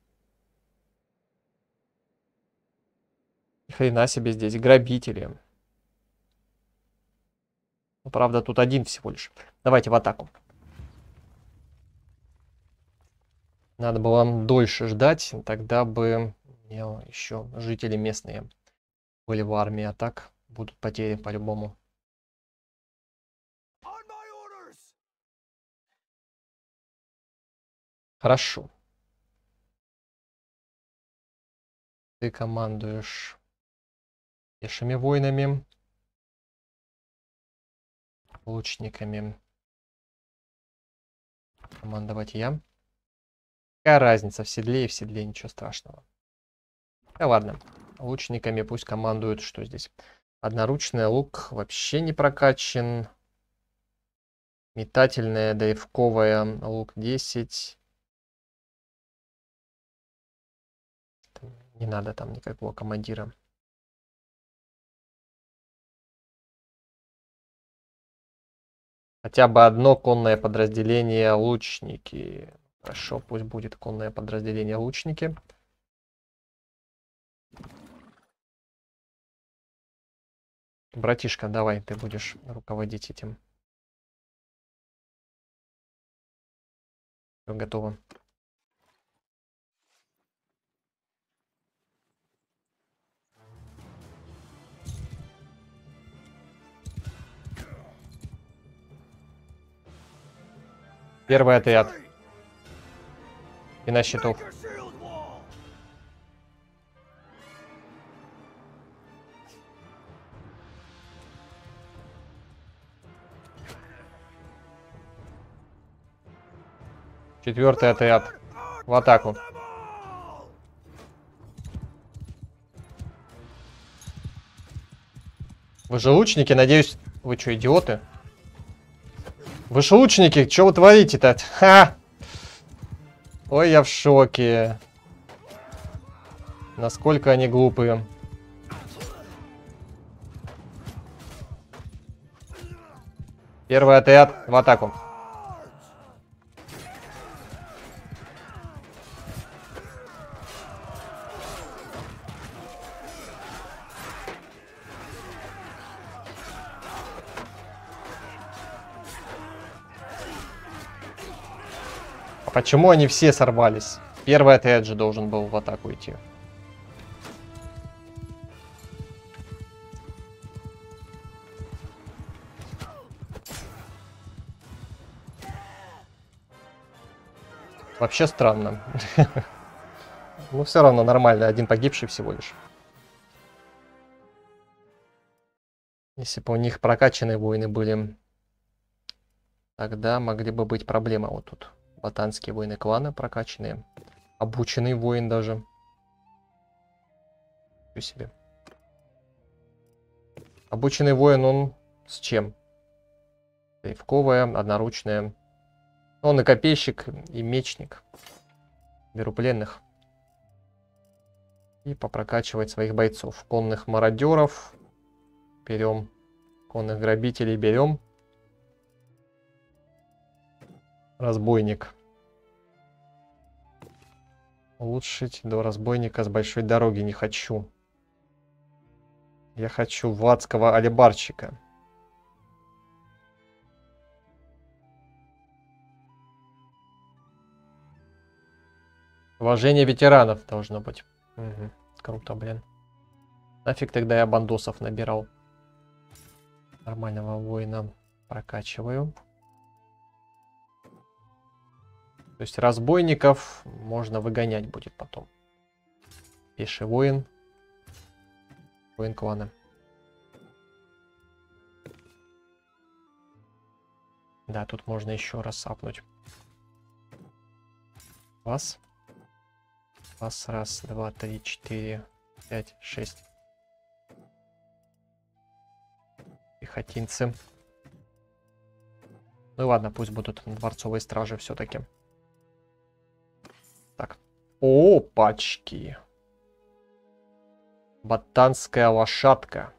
Ни хрена себе здесь грабители. Ну, правда, тут один всего лишь. Давайте в атаку. Надо было дольше ждать, тогда бы еще жители местные были в армии, а так будут потери по-любому. Хорошо. Ты командуешь пешими воинами, лучниками. Командовать я. Какая разница, в седле и в седле, ничего страшного. Да ладно, лучниками пусть командуют, что здесь. Одноручный лук вообще не прокачан. Метательная, древковая, лук десять. Не надо там никакого командира. Хотя бы одно конное подразделение лучники. Хорошо, пусть будет конное подразделение лучники. Братишка, давай, ты будешь руководить этим. Все готово. Первый отряд. И на счету. Четвертый отряд. В атаку. Вы же лучники, надеюсь... Вы что, идиоты? Вы же лучники, что вы творите-то? Ха! Ой, я в шоке. Насколько они глупые. Первый отряд в атаку. Почему они все сорвались? Первый отряд же должен был в атаку идти. Вообще странно. Но все равно нормально. Один погибший всего лишь. Если бы у них прокачанные воины были, тогда могли бы быть проблемы вот тут. Ботанские воины клана прокачанные. Обученный воин даже. Ничего себе. Обученный воин, он с чем? Древковая, одноручная. Он и копейщик, и мечник. Беру пленных. И попрокачивать своих бойцов. Конных мародеров берем. Конных грабителей берем. Разбойник. Улучшить до разбойника с большой дороги не хочу. Я хочу владского алебарщика. Уважение ветеранов должно быть. Угу. Круто, блин. Нафиг тогда я бандосов набирал. Нормального воина прокачиваю. То есть разбойников можно выгонять будет потом. Пеший воин. Воин клана. Да, тут можно еще раз апнуть. Вас. Вас. Раз, два, три, четыре, пять, шесть. Пехотинцы. Ну ладно, пусть будут дворцовые стражи все-таки. Так. Опачки. Ботанская лошадка.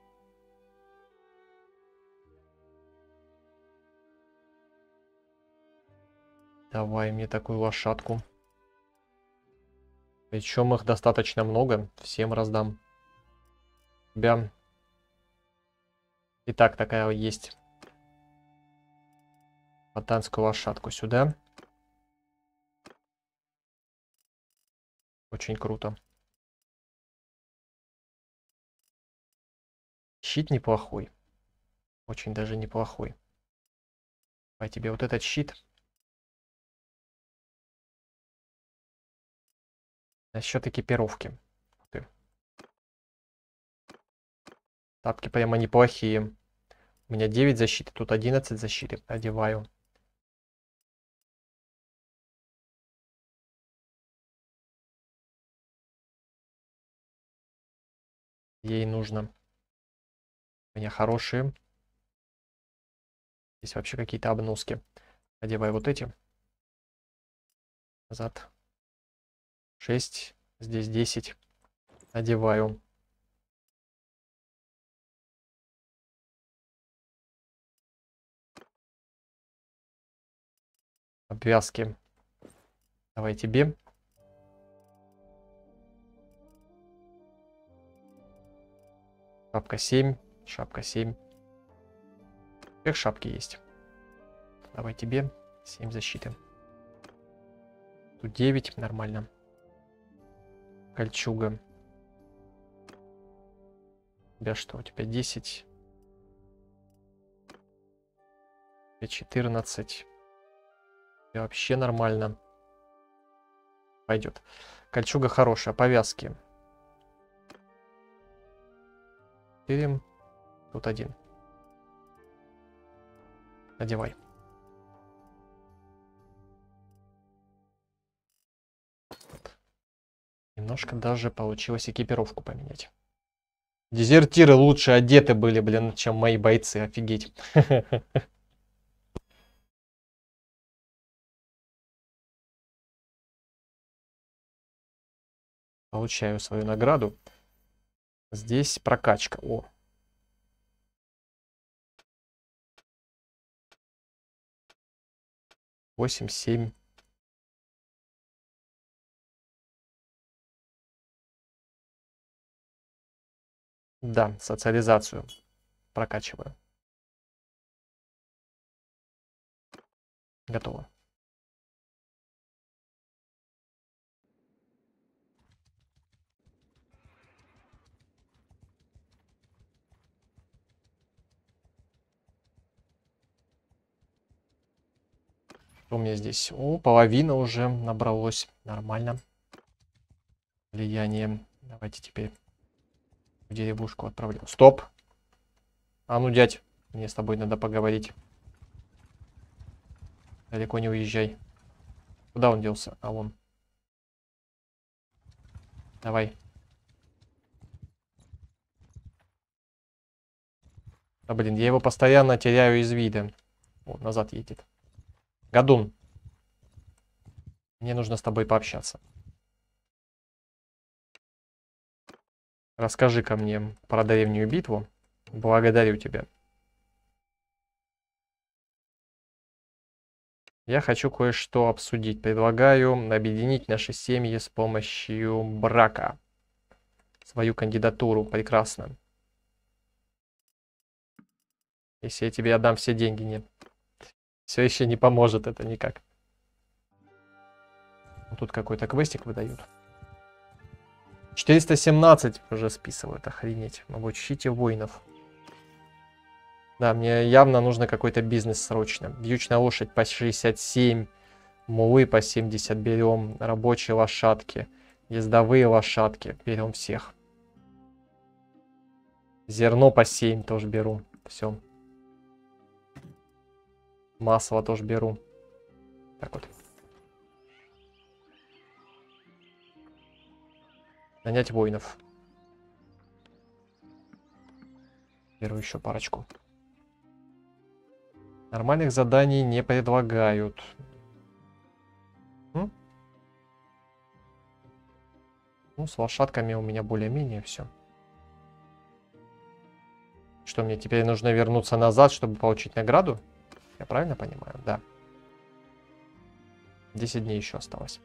Давай мне такую лошадку. Причем их достаточно много. Всем раздам. Тебя. Итак, такая есть. Ботанскую лошадку сюда. Очень круто. Щит неплохой. Очень даже неплохой. Давай тебе вот этот щит. Насчет экипировки. Ты. Тапки прямо неплохие. У меня девять защиты, тут одиннадцать защиты. Одеваю. Ей нужно. У меня хорошие. Здесь вообще какие-то обноски. Одеваю вот эти. Назад. шесть. Здесь десять. Одеваю. Обвязки. Давай тебе. Шапка семь. Шапка семь. Как шапки есть. Давай тебе. семь защиты. Тут девять. Нормально. Кольчуга. У тебя что? У тебя десять. У тебя четырнадцать. У тебя вообще нормально. Пойдет. Кольчуга хорошая. Повязки. четыре. Тут один. Надевай. Немножко даже получилось экипировку поменять. Дезертиры лучше одеты были, блин, чем мои бойцы. Офигеть. Получаю свою награду. Здесь прокачка. О. восемь, семь. Да, социализацию прокачиваю. Готово. Что у меня здесь? О, половина уже набралось. Нормально. Влияние. Давайте теперь в деревушку отправлю. Стоп. А ну, дядь, мне с тобой надо поговорить. Далеко не уезжай. Куда он делся? А вон. Давай. А, блин, я его постоянно теряю из вида. О, назад едет. Гадун. Мне нужно с тобой пообщаться. Расскажи-ка мне про древнюю битву. Благодарю тебя. Я хочу кое-что обсудить. Предлагаю объединить наши семьи с помощью брака. Свою кандидатуру. Прекрасно. Если я тебе отдам все деньги, нет. Все еще не поможет это никак. Тут какой-то квестик выдают. четыреста семнадцать уже списывают. Охренеть. Обучите воинов. Да, мне явно нужно какой-то бизнес срочно. Вьючная лошадь по шестьдесят семь. Мулы по семьдесят берем. Рабочие лошадки. Ездовые лошадки. Берем всех. Зерно по семь тоже беру. Все. Масло тоже беру. Так вот. Нанять воинов. Беру еще парочку. Нормальных заданий не предлагают. М? Ну, с лошадками у меня более-менее все. Что, мне теперь нужно вернуться назад, чтобы получить награду? Я правильно понимаю? Да. десять дней еще осталось.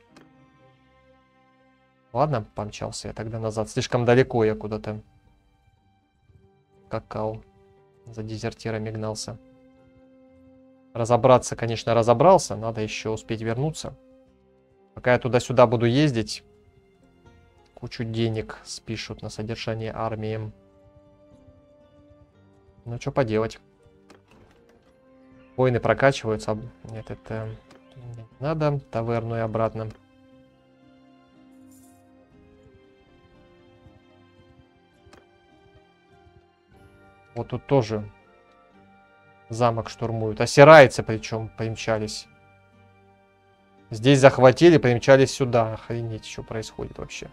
Ладно, помчался я тогда назад. Слишком далеко я куда-то скакал. За дезертирами гнался. Разобраться, конечно, разобрался. Надо еще успеть вернуться. Пока я туда-сюда буду ездить, кучу денег спишут на содержание армии. Ну, что поделать. Воины прокачиваются. Нет, это не надо. Таверну и обратно. Вот тут тоже замок штурмуют. Осирайцы причем примчались. Здесь захватили, примчались сюда. Охренеть, что происходит вообще.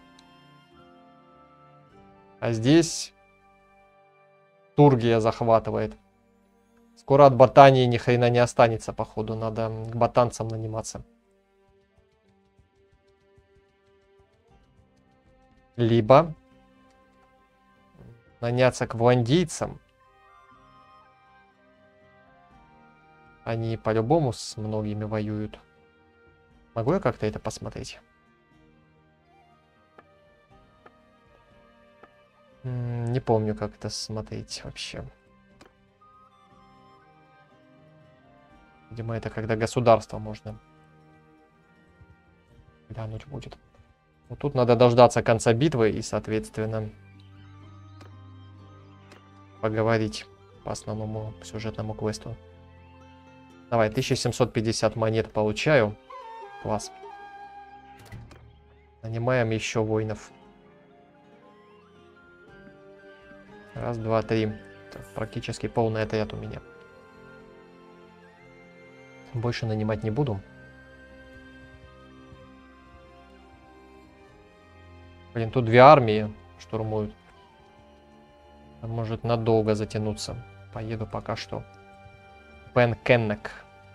А здесь Тургия захватывает. Скоро от ботании ни хрена не останется, походу. Надо к ботанцам наниматься. Либо наняться к валандийцам. Они по-любому с многими воюют. Могу я как-то это посмотреть? М, Не помню, как это смотреть вообще. Видимо, это когда государство можно глянуть будет. Вот тут надо дождаться конца битвы и, соответственно, поговорить по основному сюжетному квесту. Давай, тысяча семьсот пятьдесят монет получаю. Класс. Нанимаем еще воинов. Раз, два, три. Так, практически полный отряд у меня. Больше нанимать не буду. Блин, тут две армии штурмуют. Может надолго затянуться. Поеду пока что. Пенкеннек.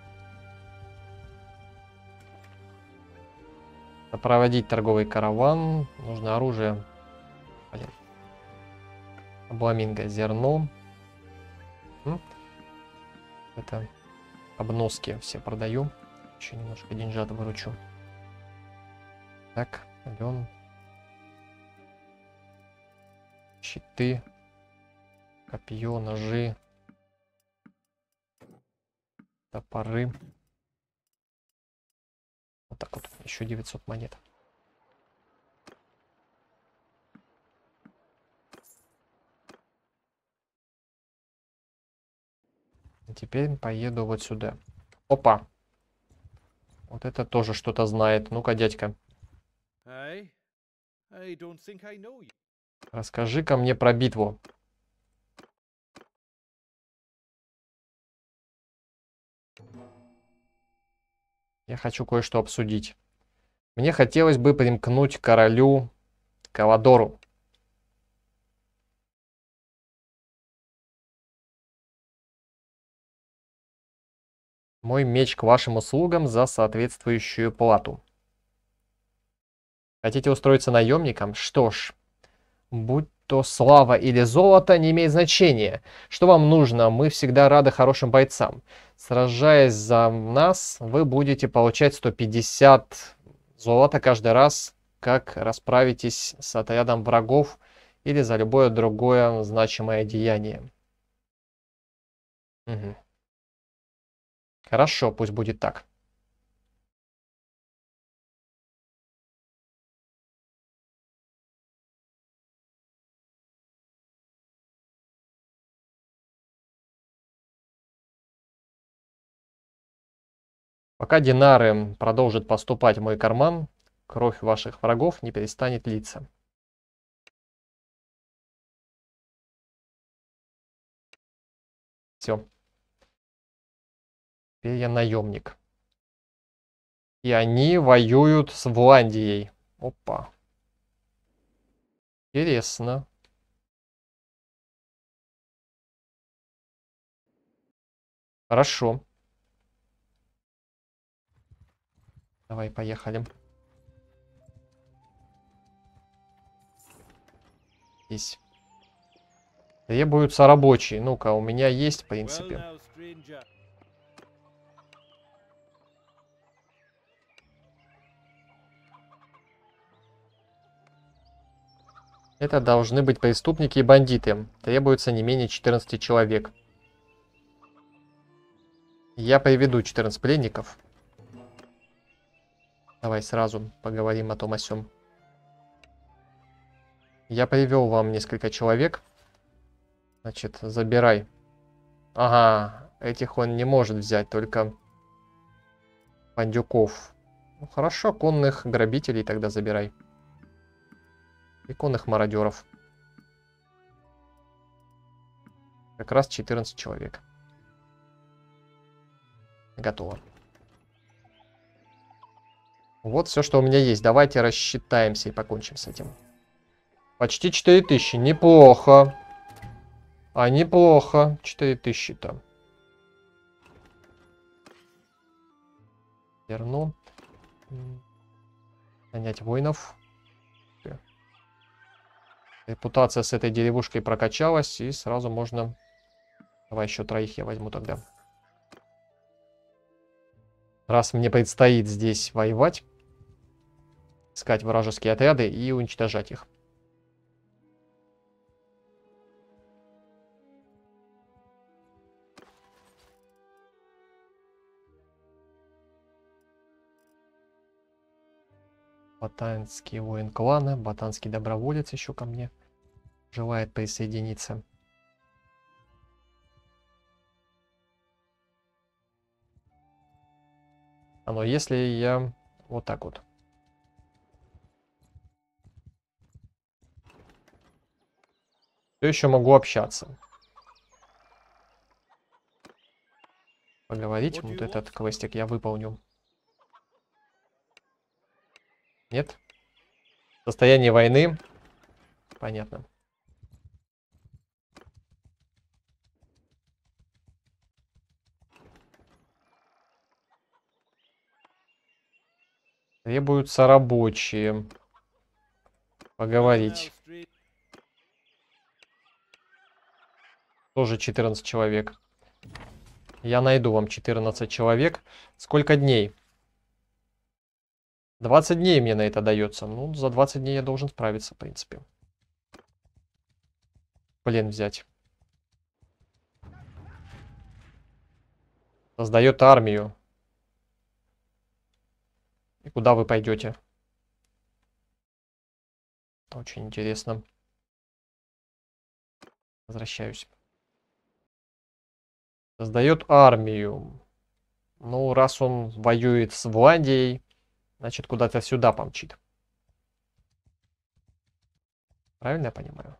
Проводить торговый караван. Нужно оружие. Блин. Обламинго. Зерно. М? Это обноски все продаю. Еще немножко деньжат выручу. Так, лен. Щиты. Копье, ножи. Топоры. Вот так вот. Еще девятьсот монет. А теперь поеду вот сюда. Опа. Вот это тоже что-то знает. Ну-ка, дядька. I, I don't think I know you. Расскажи-ка мне про битву. Я хочу кое-что обсудить. Мне хотелось бы примкнуть к королю Каладору. Мой меч к вашим услугам за соответствующую плату. Хотите устроиться наемником? Что ж, будь то слава или золото, не имеет значения. Что вам нужно? Мы всегда рады хорошим бойцам. Сражаясь за нас, вы будете получать сто пятьдесят золота каждый раз, как расправитесь с отрядом врагов или за любое другое значимое деяние. Угу. Хорошо, пусть будет так. Пока динары продолжат поступать в мой карман, кровь ваших врагов не перестанет литься. Все. Теперь я наемник. И они воюют с Вландией. Опа. Интересно. Хорошо. Давай, поехали. Здесь. Требуются рабочие. Ну-ка, у меня есть, в Well принципе. now, stranger. Это должны быть преступники и бандиты. Требуется не менее четырнадцати человек. Я приведу четырнадцать пленников. Давай сразу поговорим о том о сём. Я привел вам несколько человек. Значит, забирай. Ага, этих он не может взять, только бандюков. Ну, хорошо, конных грабителей тогда забирай. И конных мародеров. Как раз четырнадцать человек. Готово. Вот все, что у меня есть. Давайте рассчитаемся и покончим с этим. Почти четыре тысячи. Неплохо. А неплохо. четыре тысячи-то. Верну. Нанять воинов. Репутация с этой деревушкой прокачалась. И сразу можно... Давай еще троих я возьму тогда. Раз мне предстоит здесь воевать. Искать вражеские отряды и уничтожать их. Ботанский воин клана, ботанский доброволец еще ко мне желает присоединиться. А но если я вот так вот. Все еще могу общаться. Поговорить. Вот этот квестик я выполню. Нет? Состояние войны. Понятно. Требуются рабочие. Поговорить. Тоже четырнадцать человек. Я найду вам четырнадцать человек. Сколько дней? двадцать дней мне на это дается. Ну, за двадцать дней я должен справиться, в принципе. Плен взять. Создает армию. И куда вы пойдете? Очень интересно. Возвращаюсь. Создает армию. Ну, раз он воюет с Вландией, значит, куда-то сюда помчит. Правильно я понимаю?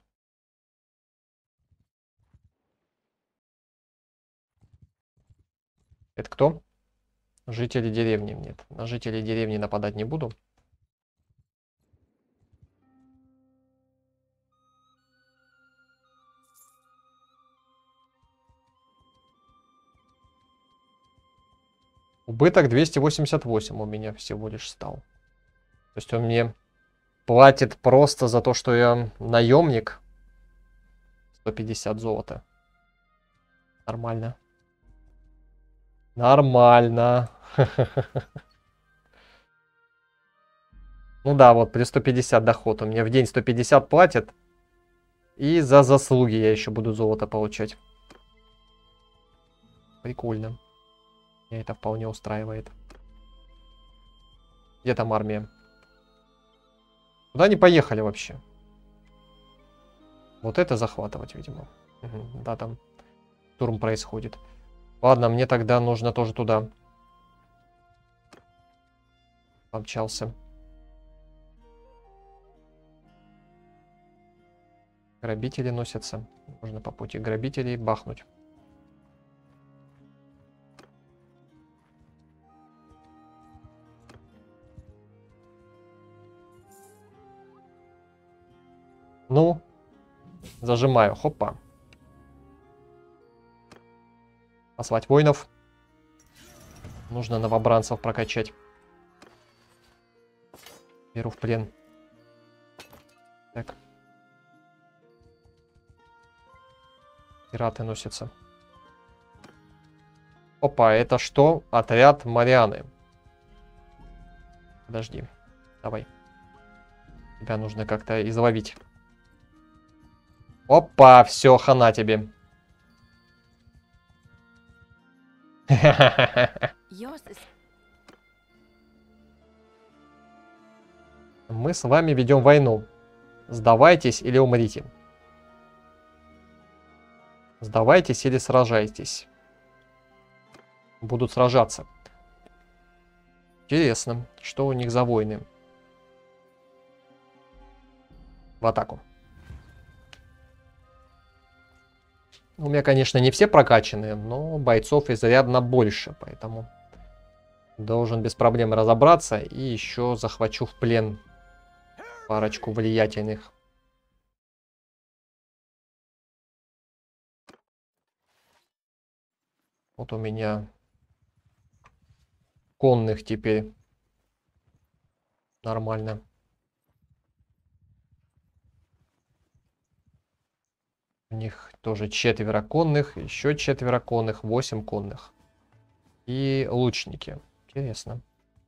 Это кто? Жители деревни. Нет, на жителей деревни нападать не буду. Убыток двести восемьдесят восемь у меня всего лишь стал. То есть он мне платит просто за то, что я наемник. сто пятьдесят золота. Нормально. Нормально. Ну да, вот плюс сто пятьдесят доход. У меня в день сто пятьдесят платят. И за заслуги я еще буду золото получать. Прикольно. Меня это вполне устраивает. Где там армия? Куда они поехали вообще? Вот это захватывать, видимо. Угу, да, там штурм происходит. Ладно, мне тогда нужно тоже туда. Помчался. Грабители носятся. Можно по пути грабителей бахнуть. Ну, зажимаю. Хопа. Послать воинов. Нужно новобранцев прокачать. Беру в плен. Так. Пираты носятся. Опа, это что? Отряд Марианы. Подожди. Давай. Тебя нужно как-то изловить. Опа, все, хана тебе. Мы с вами ведем войну. Сдавайтесь или умрите. Сдавайтесь или сражайтесь. Будут сражаться. Интересно, что у них за войны? В атаку. У меня, конечно, не все прокачанные, но бойцов изрядно больше, поэтому должен без проблем разобраться. И еще захвачу в плен парочку влиятельных. Вот у меня конных теперь нормально. У них тоже четверо конных, еще четверо конных, восемь конных. И лучники. Интересно.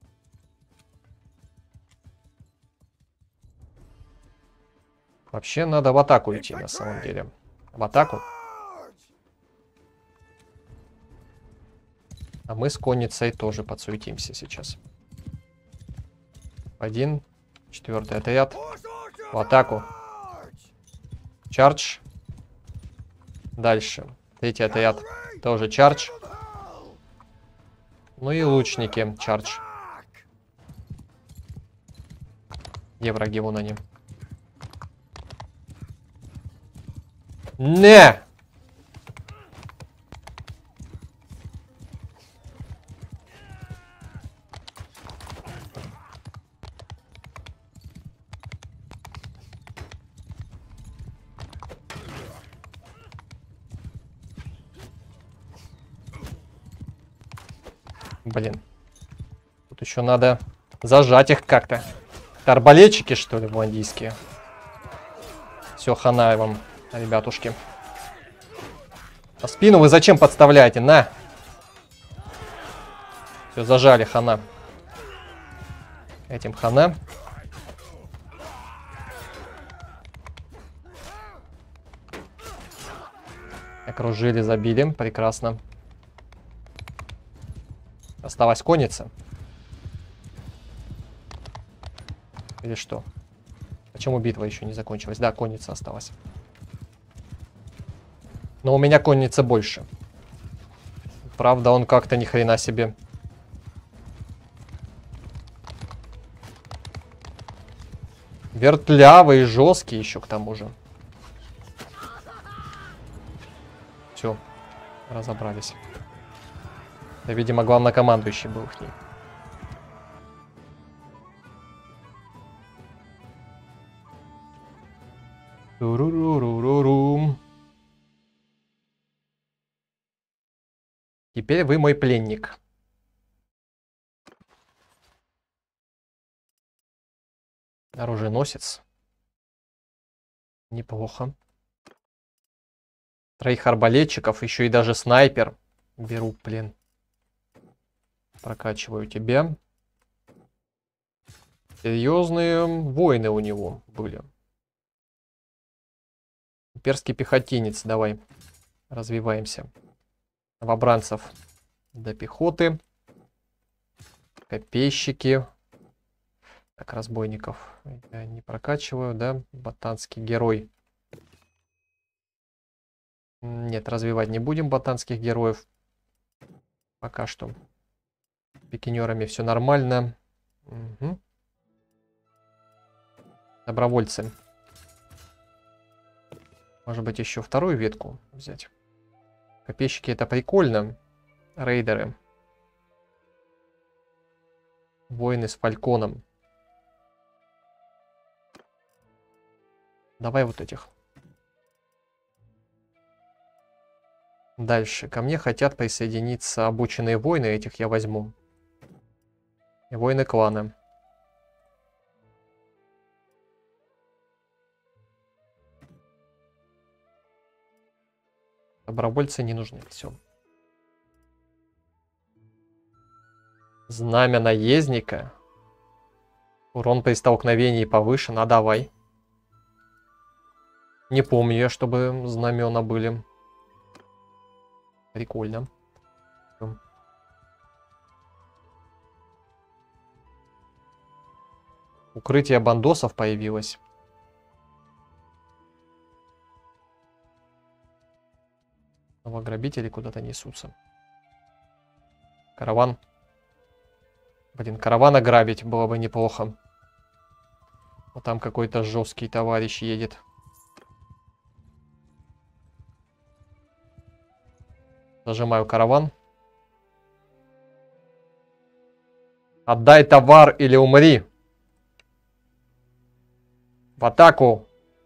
Вообще надо в атаку идти, на самом деле. В атаку. А мы с конницей тоже подсуетимся сейчас. Один. Четвертый отряд. В атаку. Чардж. Дальше. Третий отряд. Тоже чардж. Ну и лучники. Чардж. Где враги? Вон они. Не! Блин. Тут еще надо зажать их как-то. Арбалетчики, что ли, блондийские? Все, хана вам, ребятушки. А спину вы зачем подставляете? На! Все, зажали, хана. Этим хана. Окружили, забили. Прекрасно. Осталась конница. Или что? Почему битва еще не закончилась? Да, конница осталась. Но у меня конница больше. Правда, он как-то ни хрена себе. Вертлявый и жесткий еще к тому же. Все, разобрались. Да, видимо, главнокомандующий был к ней. Турурурурурум. Теперь вы мой пленник. Оруженосец. Неплохо. Троих арбалетчиков, еще и даже снайпер. Беру в плен. Прокачиваю тебя. Серьезные воины у него были. Имперский пехотинец. Давай. Развиваемся. Новобранцев до пехоты. Копейщики. Так, разбойников я не прокачиваю, да? Ботанский герой. Нет, развивать не будем ботанских героев. Пока что. Пикинерами все нормально. Угу. Добровольцы. Может быть, еще вторую ветку взять. Копейщики — это прикольно. Рейдеры. Воины с фальконом. Давай вот этих. Дальше. Ко мне хотят присоединиться обученные воины. Этих я возьму. И воины клана. Добровольцы не нужны. Все. Знамя наездника. Урон при столкновении повышен. А давай. Не помню я, чтобы знамена были. Прикольно. Укрытие бандосов появилось. Новограбители куда-то несутся. Караван. Блин, караван ограбить было бы неплохо. Вот там какой-то жесткий товарищ едет. Нажимаю караван. Отдай товар или умри. В атаку.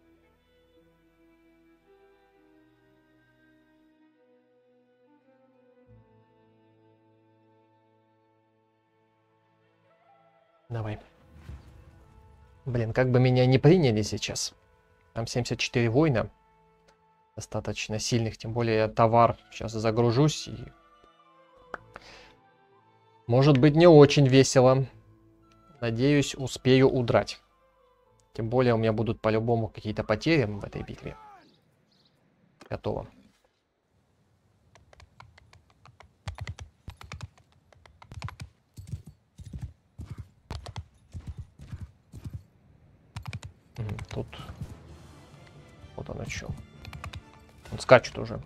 Давай. Блин, как бы меня не приняли сейчас. Там семьдесят четыре воина. Достаточно сильных, тем более я товар сейчас загружусь. И... может быть, не очень весело. Надеюсь, успею удрать. Тем более у меня будут по-любому какие-то потери в этой битве. Готово. Тут вот оно что. Он скачет уже.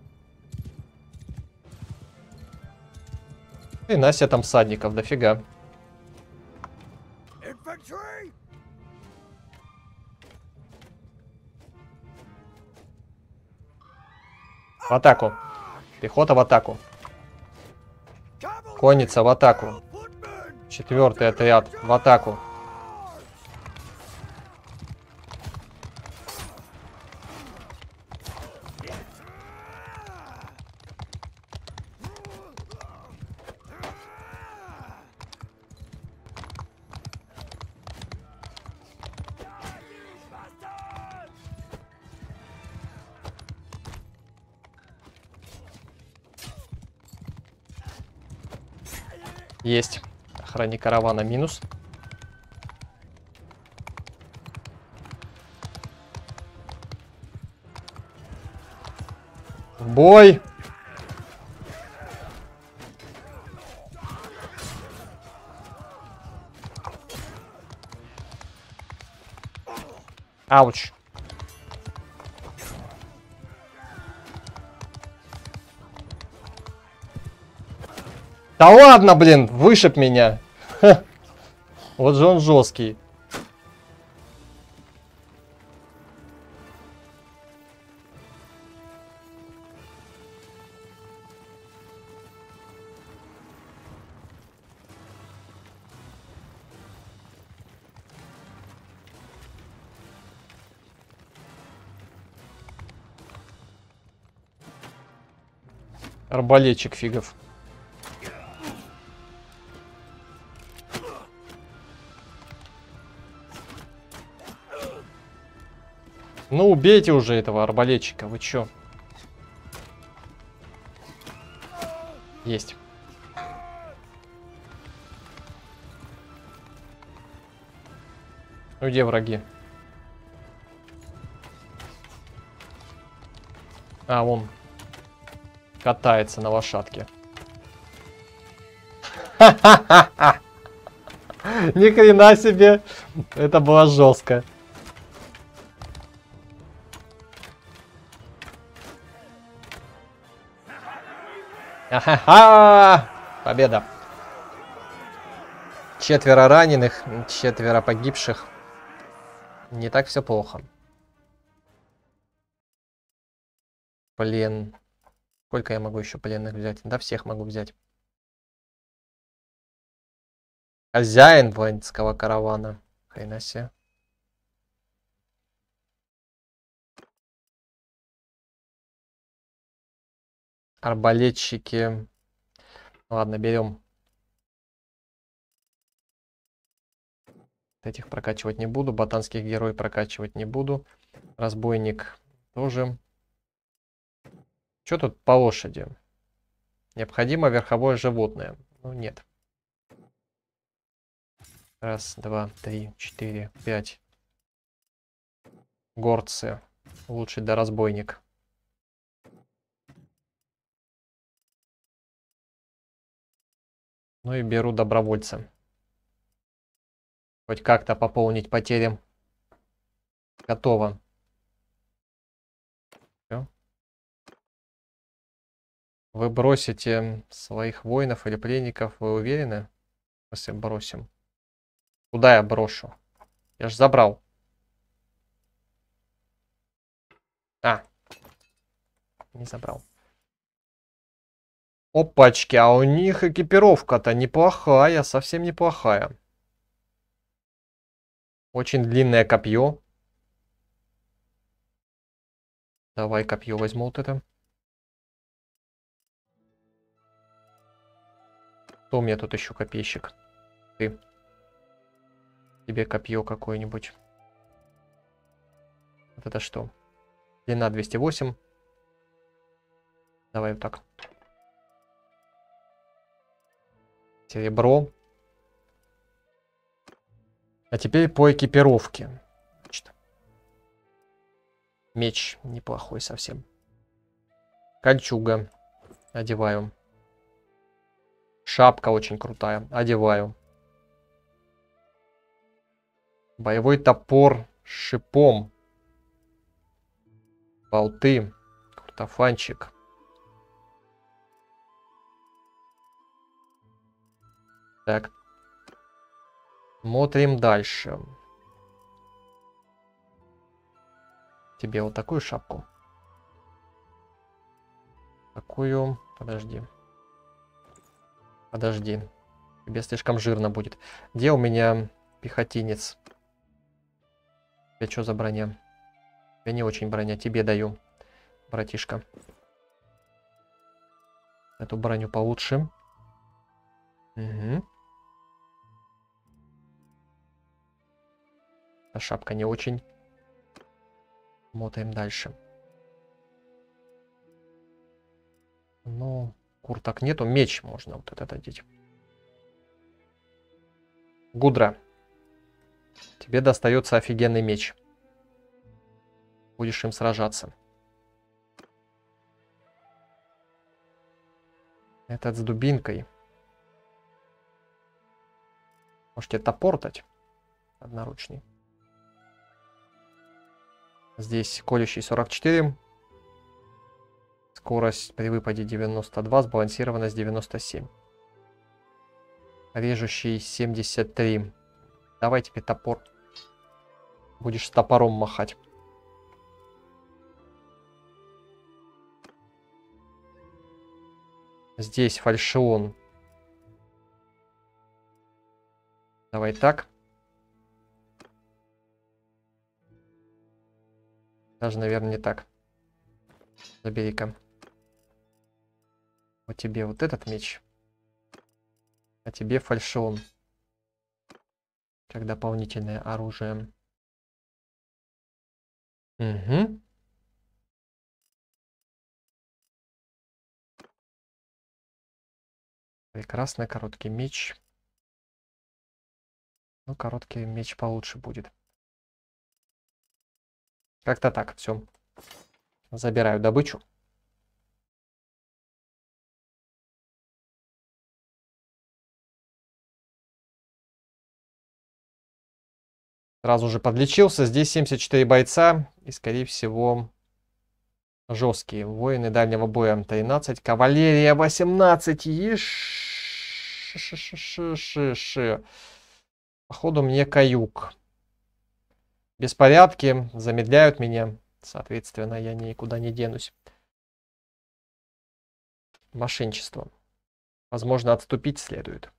И Настя там всадников дофига. В атаку. Пехота в атаку. Конница в атаку. Четвертый отряд в атаку. Есть. Охранник каравана минус. Бой! Ауч. Да ладно, блин, вышиб меня. Ха. Вот же он жесткий. Арбалетчик фигов. Ну, убейте уже этого арбалетчика, вы чё? Есть. Ну, где враги? А, вон. Катается на лошадке. Ни хрена себе. Это было жестко. Ха-ха! Победа. Четверо раненых, четверо погибших. Не так все плохо. Плен. Сколько я могу еще пленных взять? Да, всех могу взять. Хозяин воинского каравана. Хрена себе. Арбалетчики. Ладно, берем. Этих прокачивать не буду. Ботанских героев прокачивать не буду. Разбойник тоже. Что тут по лошади? Необходимо верховое животное. Ну, нет. Раз, два, три, четыре, пять. Горцы. Лучше да разбойник. Ну и беру добровольца. Хоть как-то пополнить потери. Готово. Всё. Вы бросите своих воинов или пленников, вы уверены? Если бросим. Куда я брошу? Я же забрал. А. Не забрал. Опачки, а у них экипировка-то неплохая, совсем неплохая. Очень длинное копье. Давай копье возьму вот это. Кто у меня тут еще копейщик? Ты. Тебе копье какое-нибудь. Вот это что? Длина двести восемь. Давай вот так. Серебро. А теперь по экипировке. Значит, меч неплохой совсем. Кольчуга. Одеваю. Шапка очень крутая. Одеваю. Боевой топор с шипом. Болты. Картофанчик. Так. Смотрим дальше. Тебе вот такую шапку. Такую. Подожди. Подожди. Тебе слишком жирно будет. Где у меня пехотинец? Это что за броня? Я не очень броня. Тебе даю, братишка. Эту броню получше. Угу. А шапка не очень. Мотаем дальше. Ну, курток нету. Меч можно вот этот одеть. Гудра. Тебе достается офигенный меч. Будешь им сражаться. Этот с дубинкой. Можете топор дать. Одноручный. Здесь колющий сорок четыре. Скорость при выпаде девяносто два. Сбалансированность девяносто семь. Режущий семьдесят три. Давай тебе топор. Будешь с топором махать. Здесь фальшион. Давай так. Даже, наверное, не так. Забери-ка. Вот тебе вот этот меч. А тебе фальшион. Как дополнительное оружие. Угу. Прекрасный короткий меч. Ну, короткий меч получше будет. Как-то так, все. Забираю добычу. Сразу же подлечился. Здесь семьдесят четыре бойца. И, скорее всего, жесткие. Воины дальнего боя тринадцать. Кавалерия восемнадцать. Иш-ш-ш-ш-ш-ш. Походу мне каюк. Беспорядки замедляют меня. Соответственно, я никуда не денусь. Мошенничество. Возможно, отступить следует.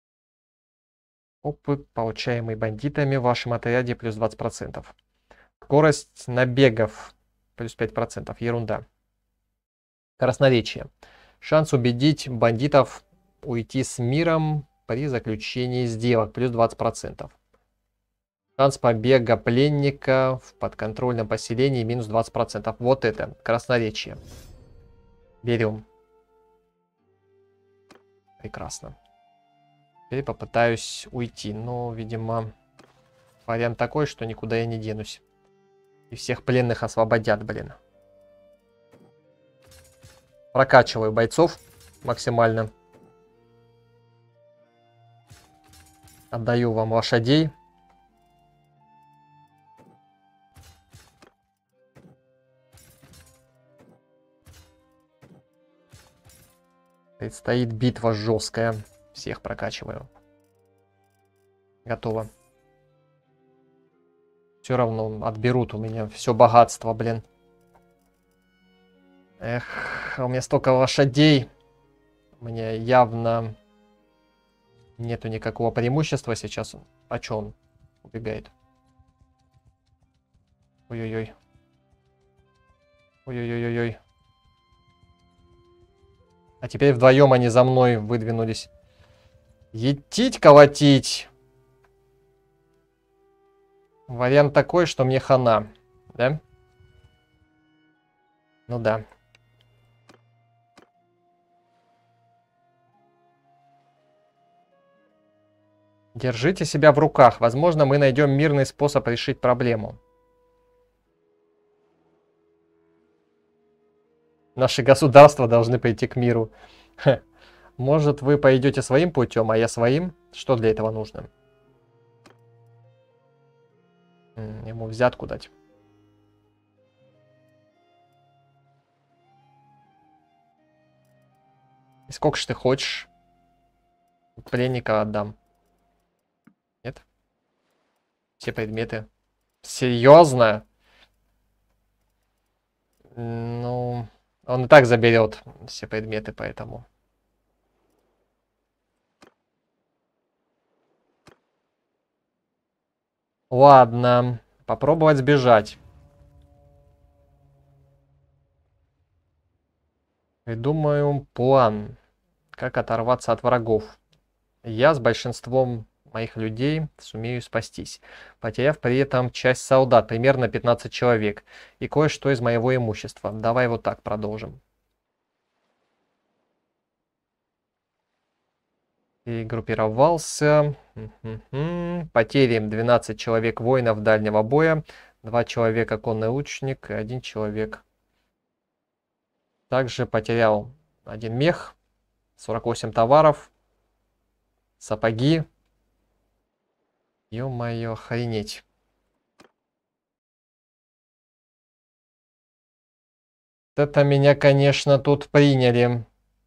Опыт, получаемый бандитами в вашем отряде, плюс двадцать процентов. Скорость набегов плюс пять процентов. Ерунда. Красноречие. Шанс убедить бандитов уйти с миром при заключении сделок плюс двадцать процентов. Шанс побега пленника в подконтрольном поселении минус двадцать процентов. Вот это. Красноречие. Берем. Прекрасно. Теперь попытаюсь уйти. Но, видимо, вариант такой, что никуда я не денусь. И всех пленных освободят, блин. Прокачиваю бойцов максимально. Отдаю вам лошадей. Предстоит битва жесткая. Всех прокачиваю. Готово. Все равно отберут у меня все богатство, блин. Эх, у меня столько лошадей. У меня явно нету никакого преимущества сейчас. А чё он убегает? Ой-ой-ой. Ой-ой-ой-ой. А теперь вдвоем они за мной выдвинулись. Етить, колотить. Вариант такой, что мне хана. Да? Ну да. Держите себя в руках. Возможно, мы найдем мирный способ решить проблему. Наши государства должны прийти к миру. Ха. Может, вы пойдете своим путем, а я своим? Что для этого нужно? М, Ему взятку дать. И сколько ж ты хочешь? Пленника отдам. Нет? Все предметы. Серьезно? Ну, он и так заберет все предметы, поэтому. Ладно, попробовать сбежать. Придумаю план, как оторваться от врагов. Я с большинством моих людей сумею спастись, потеряв при этом часть солдат, примерно пятнадцать человек, и кое-что из моего имущества. Давай вот так продолжим. Перегруппировался. Мгм. Потери двенадцать человек воинов дальнего боя, два человека конный лучник и один человек. Также потерял один мех, сорок восемь товаров, сапоги. Ё-моё, охренеть. Это меня, конечно, тут приняли.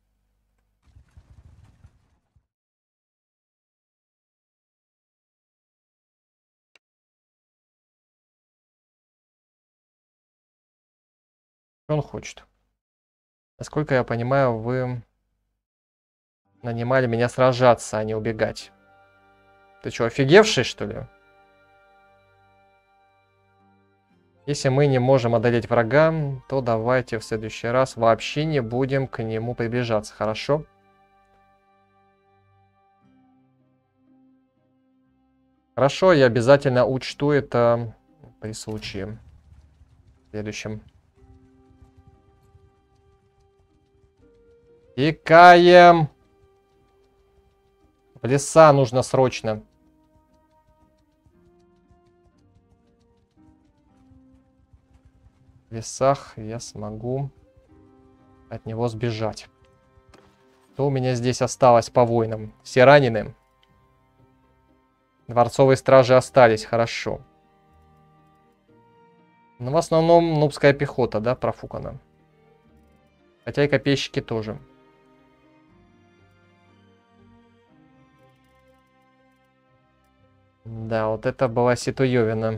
Что он хочет? Насколько я понимаю, вы нанимали меня сражаться, а не убегать. Ты что, офигевший, что ли? Если мы не можем одолеть врага, то давайте в следующий раз вообще не будем к нему приближаться, хорошо? Хорошо, я обязательно учту это при случае. В следующем. Текаем. В леса нужно срочно. В лесах я смогу от него сбежать. Что у меня здесь осталось по воинам? Все ранены? Дворцовые стражи остались, хорошо. Но в основном нубская пехота, да, профукана. Хотя и копейщики тоже. Да, вот это была ситуевина.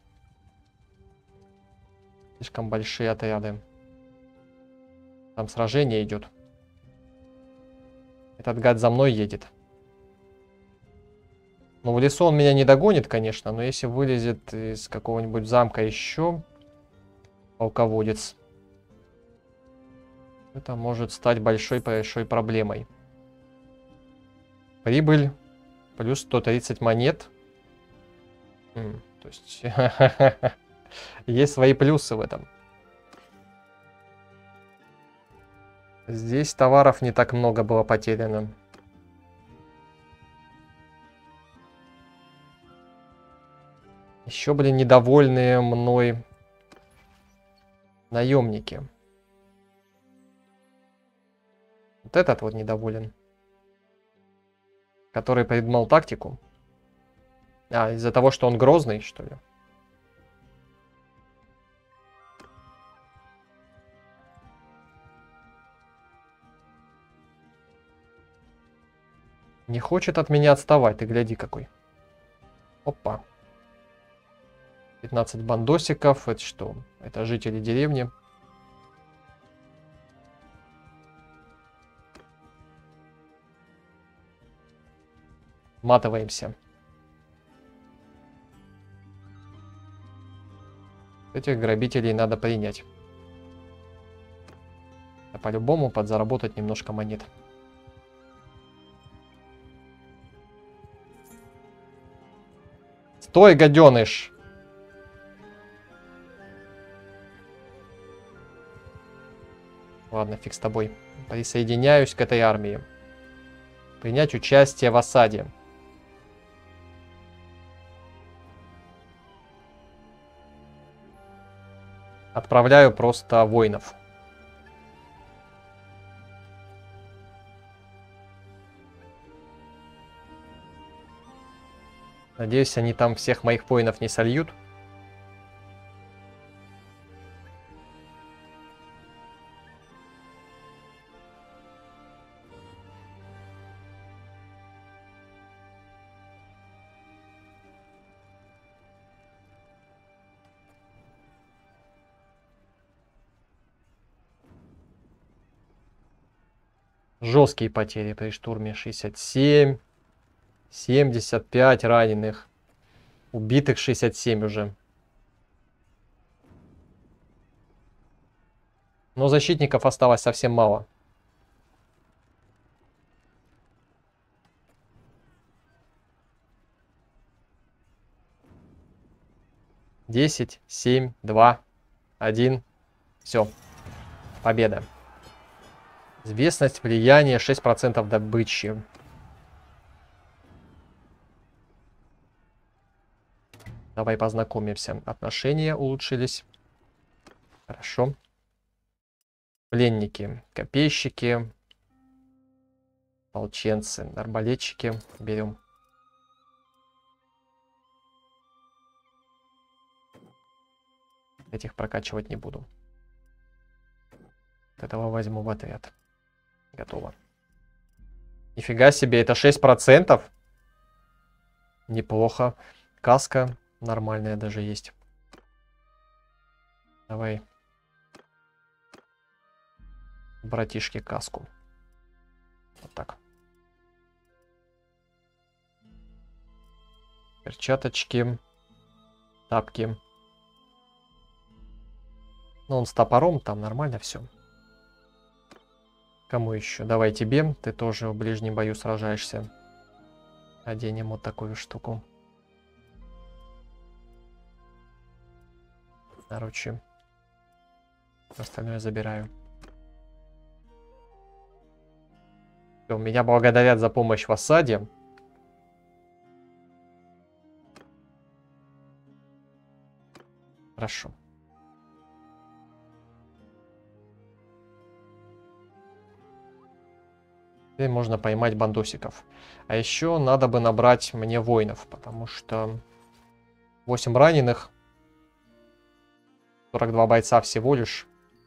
Слишком большие отряды. Там сражение идет. Этот гад за мной едет. Ну, в лесу он меня не догонит, конечно, но если вылезет из какого-нибудь замка еще полководец, это может стать большой-большой проблемой. Прибыль плюс сто тридцать монет. М, то есть есть свои плюсы в этом. Здесь товаров не так много было потеряно. Еще были недовольные мной наемники. Вот этот вот недоволен. Который придумал тактику. А, из-за того, что он грозный, что ли? Не хочет от меня отставать, ты гляди какой. Опа. пятнадцать бандосиков. Это что? Это жители деревни. Матываемся. Этих грабителей надо принять. А по-любому подзаработать немножко монет. Стой, гаденыш! Ладно, фиг с тобой. Присоединяюсь к этой армии. Принять участие в осаде. Отправляю просто воинов. Надеюсь, они там всех моих воинов не сольют. Жесткие потери при штурме. шестьдесят семь. семьдесят пять раненых. Убитых шестьдесят семь уже. Но защитников осталось совсем мало. десять, семь, два, один. Все. Победа. Известность, влияние, шесть процентов добычи. Давай познакомимся. Отношения улучшились. Хорошо. Пленники, копейщики, ополченцы, арбалетчики. Берем. Этих прокачивать не буду. Вот этого возьму в отряд. Готово. Нифига себе, это шесть процентов. Неплохо. Каска нормальная даже есть. Давай. Братишке каску. Вот так. Перчаточки. Тапки. Ну, он с топором, там нормально все. Кому еще? Давай тебе. Ты тоже в ближнем бою сражаешься. Оденем вот такую штуку. Короче. Остальное забираю. Всё, меня благодарят за помощь в осаде. Хорошо. Теперь можно поймать бандосиков. А еще надо бы набрать мне воинов, потому что восемь раненых, сорок два бойца всего лишь.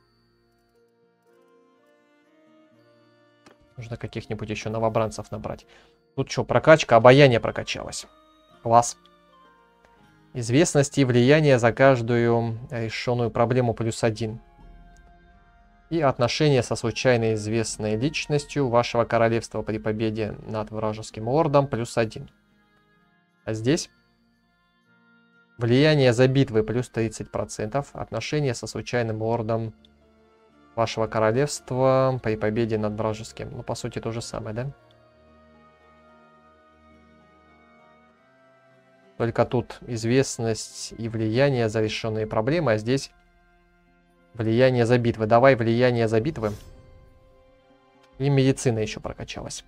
Нужно каких-нибудь еще новобранцев набрать. Тут что, прокачка, обаяние прокачалось. Класс. Известность и влияние за каждую решенную проблему плюс один. И отношения со случайно известной личностью вашего королевства при победе над вражеским лордом плюс один. А здесь влияние за битвы плюс тридцать процентов. Отношения со случайным лордом вашего королевства при победе над вражеским. Ну, по сути, то же самое, да? Только тут известность и влияние за решенные проблемы, а здесь влияние за битвы. Давай влияние за битвы. И медицина еще прокачалась.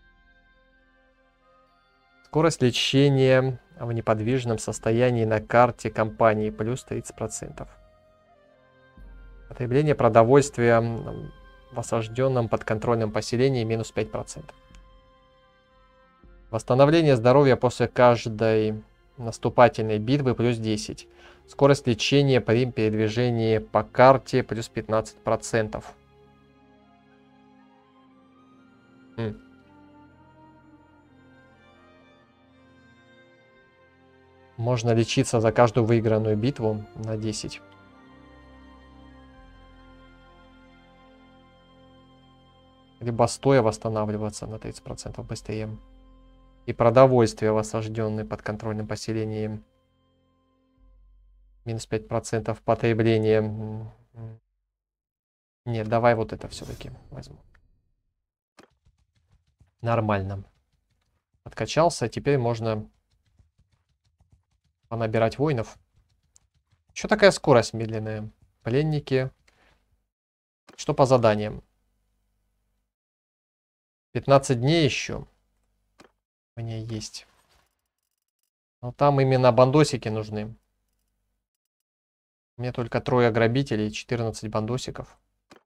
Скорость лечения в неподвижном состоянии на карте компании плюс тридцать процентов. Потребление продовольствия в осажденном подконтрольном поселении минус пять процентов. Восстановление здоровья после каждой наступательной битвы плюс десять. Скорость лечения при передвижении по карте плюс пятнадцать процентов. М. Можно лечиться за каждую выигранную битву на десять. Либо стоя восстанавливаться на тридцать процентов быстрее. И продовольствие в осажденной подконтрольном поселении минус пять процентов потребления. Нет, давай вот это все-таки возьму. Нормально. Откачался, теперь можно понабирать воинов. Что такая скорость медленная? Пленники. Что по заданиям? пятнадцать дней еще. У меня есть. Но там именно бандосики нужны. Мне только трое грабителей, четырнадцать бандосиков.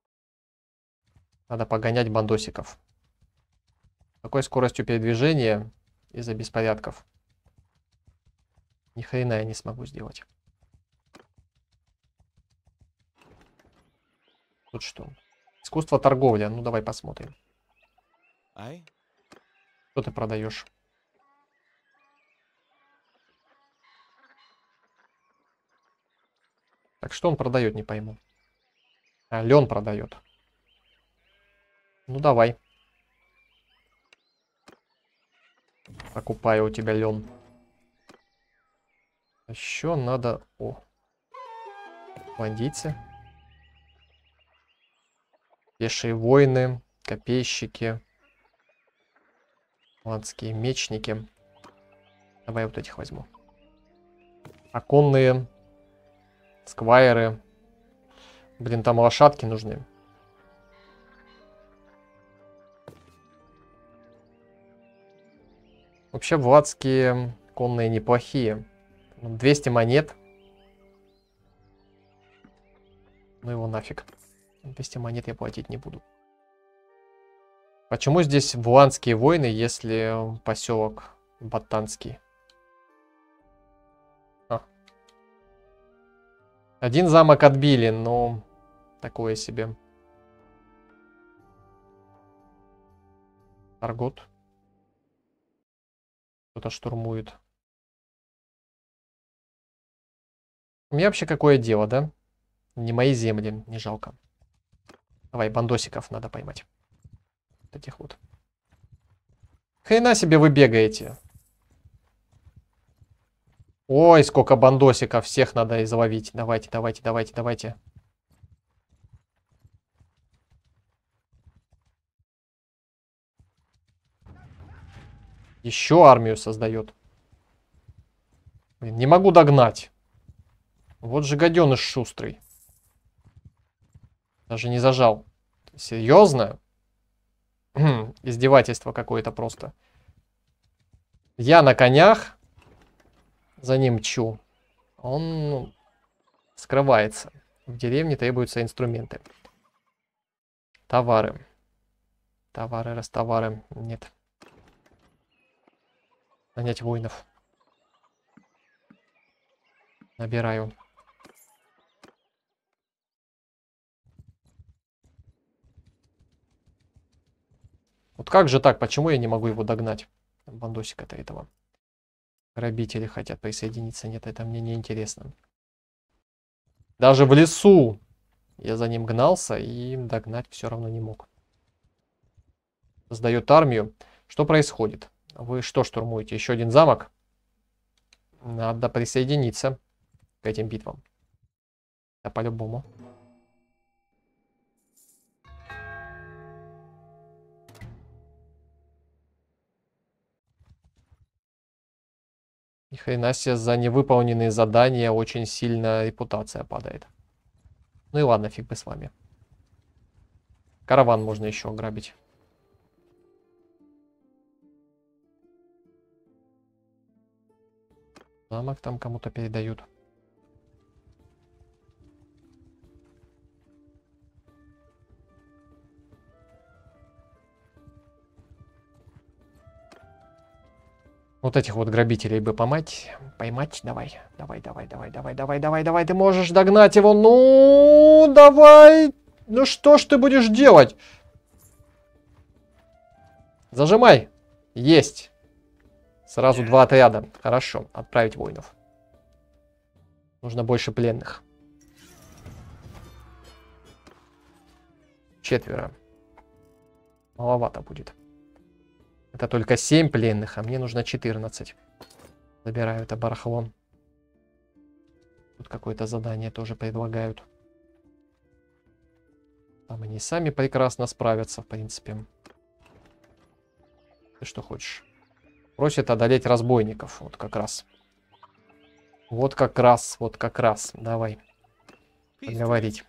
Надо погонять бандосиков. Какой скоростью передвижения из-за беспорядков? Ни хрена я не смогу сделать. Тут что? Искусство торговли. Ну давай посмотрим. Eh? Что ты продаешь? Так что он продает, не пойму. А, лен продает. Ну давай. Покупаю у тебя лен. Еще надо... О. Бандиты. Пешие воины. Копейщики. Ладские мечники. Давай вот этих возьму. Оконные. Сквайры. Блин, там лошадки нужны. Вообще, владские конные неплохие. двести монет. Ну его нафиг. двести монет я платить не буду. Почему здесь вуланские войны, если поселок Батанский? А. Один замок отбили, но такое себе. Аргот. Кто-то штурмует. У меня вообще какое дело, да? Не мои земли, не жалко. Давай, бандосиков надо поймать. Вот этих вот. Хрена себе вы бегаете. Ой, сколько бандосиков. Всех надо изловить. Давайте, давайте, давайте, давайте. Еще армию создает. Блин, не могу догнать. Вот же гаденыш шустрый. Даже не зажал. Серьезно? Издевательство какое-то просто. Я на конях. За ним мчу. Он ну, скрывается. В деревне требуются инструменты. Товары. Товары, растовары. Нет. Нанять воинов. Набираю. Вот как же так? Почему я не могу его догнать? Бандосика-то этого. Грабители хотят присоединиться. Нет, это мне не интересно. Даже в лесу я за ним гнался и догнать все равно не мог. Создает армию. Что происходит? Вы что штурмуете? Еще один замок? Надо присоединиться к этим битвам. Да, по-любому. Ни хрена себе, за невыполненные задания очень сильно репутация падает. Ну и ладно, фиг бы с вами. Караван можно еще ограбить. Замок там кому-то передают. Вот этих вот грабителей бы поймать. Поймать. Давай. Давай, давай, давай, давай, давай, давай, давай. Ты можешь догнать его. Ну, давай. Ну что ж ты будешь делать? Зажимай. Есть. Сразу два отряда. Хорошо. Отправить воинов. Нужно больше пленных. Четверо. Маловато будет. Это только семь пленных, а мне нужно четырнадцать. Забираю это барахло. Тут какое-то задание тоже предлагают. Там они сами прекрасно справятся, в принципе. Ты что хочешь? Просит одолеть разбойников. Вот как раз. Вот как раз, вот как раз. Давай. Поговорить.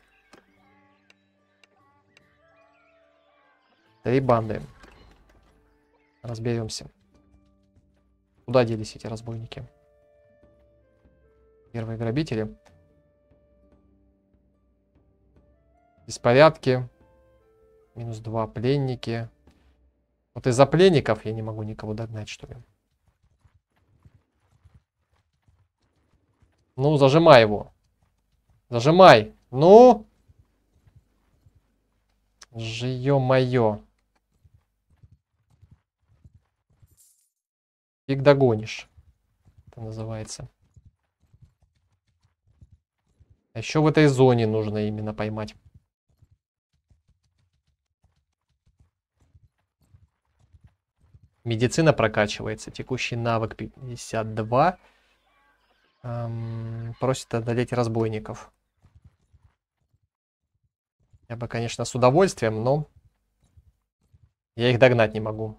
Три банды. Разберемся. Куда делись эти разбойники? Первые грабители. Беспорядки. Минус два пленники. Вот из-за пленников я не могу никого догнать, что ли. Ну, зажимай его. Зажимай. Ну. Жё-моё. Фиг догонишь. Это называется. А еще в этой зоне нужно именно поймать. Медицина прокачивается. Текущий навык пятьдесят два. Эм, просит одолеть разбойников. Я бы, конечно, с удовольствием, но я их догнать не могу.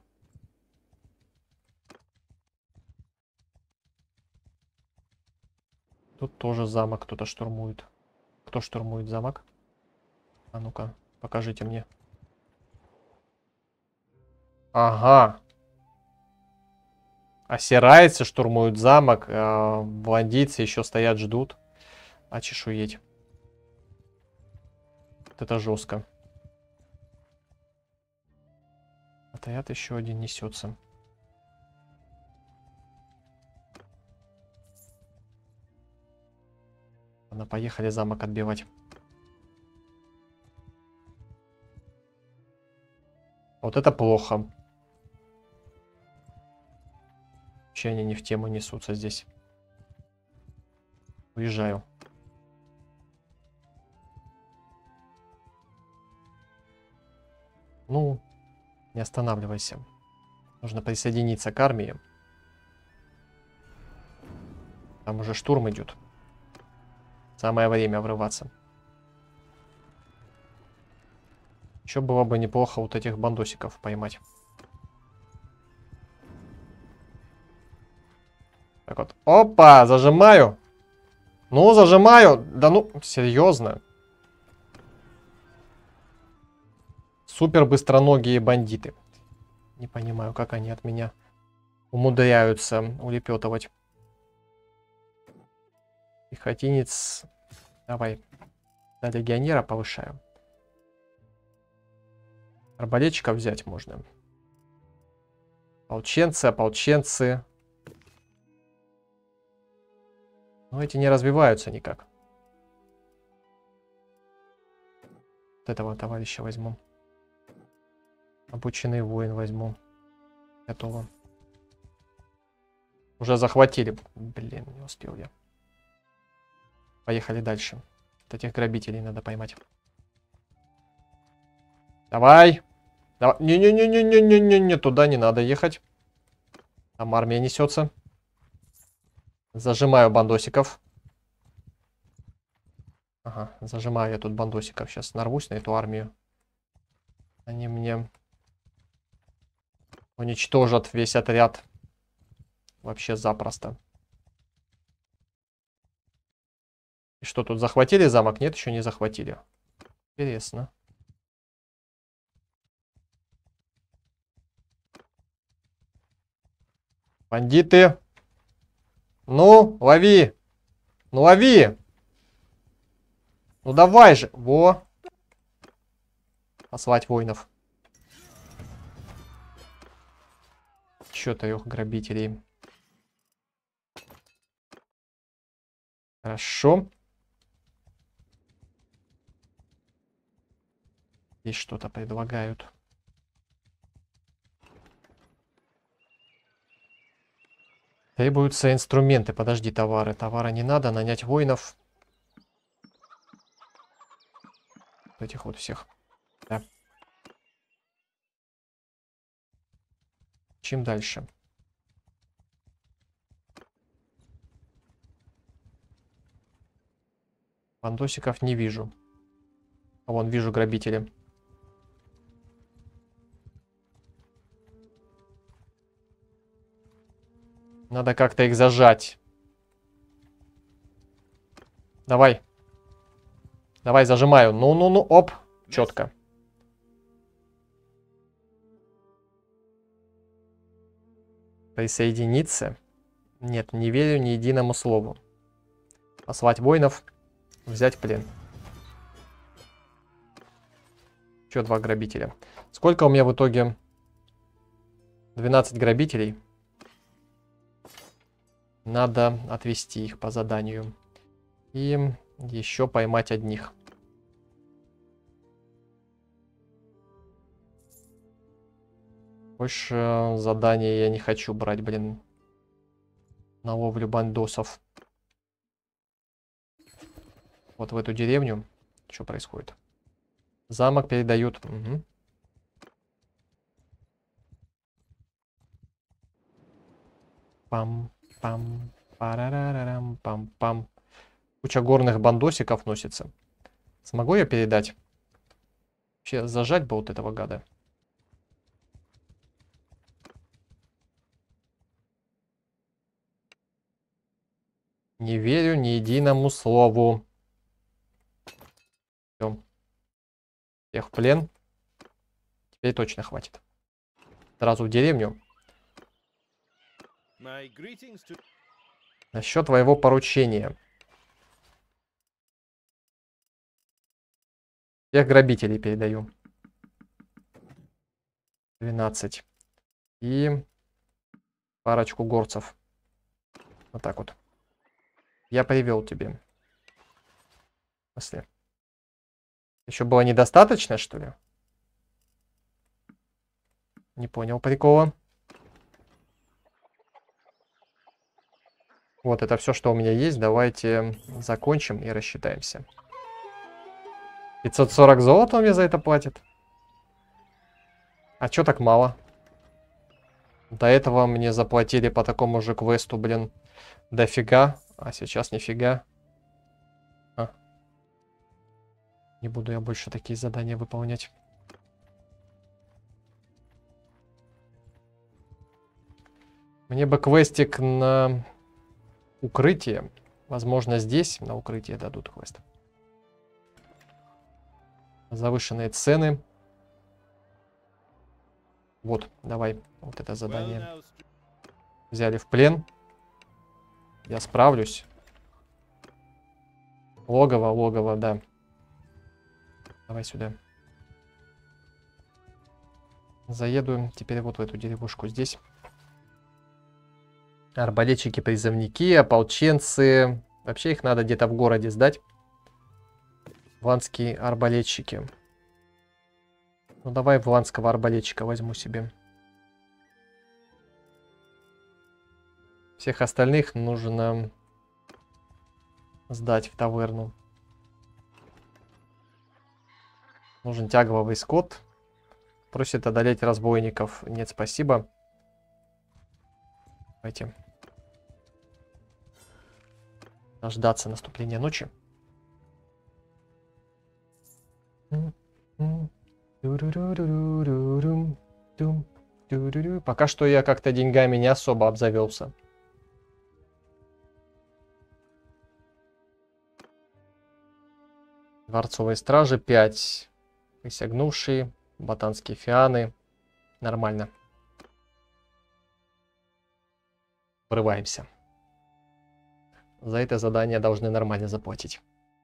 Тут тоже замок кто-то штурмует. Кто штурмует замок? А ну-ка, покажите мне. Ага. Осирайцы штурмуют замок, а блондийцы еще стоят, ждут. А чешуеть. Вот это жестко. Отряд еще один несется. Ладно, поехали замок отбивать. Вот это плохо. Вообще они не в тему несутся здесь. Уезжаю. Ну, не останавливайся. Нужно присоединиться к армии. Там уже штурм идет. Самое время врываться. Еще было бы неплохо вот этих бандосиков поймать. Так вот. Опа, зажимаю. Ну, зажимаю. Да ну, серьезно. Супер быстроногие бандиты. Не понимаю, как они от меня умудряются улепетывать. Пехотинец. Давай. До легионера повышаю. Арбалетчиков взять можно. Ополченцы, ополченцы. Но эти не развиваются никак. Вот этого товарища возьму. Обученный воин возьму. Готово. Уже захватили. Блин, не успел я. Поехали дальше. Вот этих грабителей надо поймать. Давай. Давай. Не-не-не-не-не-не-не. Туда не надо ехать. Там армия несется. Зажимаю бандосиков. Ага, зажимаю я тут бандосиков. Сейчас нарвусь на эту армию. Они мне уничтожат весь отряд. Вообще запросто. И что, тут захватили замок? Нет, еще не захватили. Интересно. Бандиты. Ну, лови. Ну, лови. Ну, давай же. Во. Послать воинов. Чё-то их грабителей. Хорошо. Здесь что-то предлагают. Требуются инструменты. Подожди, товары. Товара не надо. Нанять воинов. Этих вот всех. Да. Чем дальше? Бандосиков не вижу. А вон вижу грабители. Надо как-то их зажать. Давай. Давай, зажимаю. Ну-ну-ну, оп. Четко. Присоединиться. Нет, не верю ни единому слову. Послать воинов. Взять в плен. Еще два грабителя. Сколько у меня в итоге? двенадцать грабителей. Надо отвести их по заданию. И еще поймать одних. Больше задания я не хочу брать, блин. На ловлю бандосов. Вот в эту деревню. Что происходит? Замок передают. Угу. Пам-пам. Парарарарам, пам-пам. Куча горных бандосиков носится. Смогу я передать? Вообще зажать бы вот этого гада. Не верю ни единому слову. Все. Всех в плен. Теперь точно хватит. Сразу в деревню. To... Насчет твоего поручения. Всех грабителей передаю. двенадцать. И парочку горцев. Вот так вот. Я привел тебе. После. Еще было недостаточно, что ли? Не понял прикола. Вот это все, что у меня есть. Давайте закончим и рассчитаемся. пятьсот сорок золота он мне за это платит. А чё так мало? До этого мне заплатили по такому же квесту, блин, дофига. А сейчас нифига. А. Не буду я больше такие задания выполнять. Мне бы квестик на укрытие. Возможно, здесь на укрытие дадут квест. Завышенные цены. Вот, давай. Вот это задание. Взяли в плен. Я справлюсь. Логово, логово, да. Давай сюда. Заеду теперь вот в эту деревушку здесь. Арбалетчики-призывники, ополченцы. Вообще их надо где-то в городе сдать. Вландские арбалетчики. Ну давай вландского арбалетчика возьму себе. Всех остальных нужно сдать в таверну. Нужен тягловый скот. Просит одолеть разбойников. Нет, спасибо. Давайте. Дождаться наступления ночи. Пока что я как-то деньгами не особо обзавелся. Дворцовые стражи пять. Присягнувшие. Ботанские фианы. Нормально. Врываемся. За это задание должны нормально заплатить.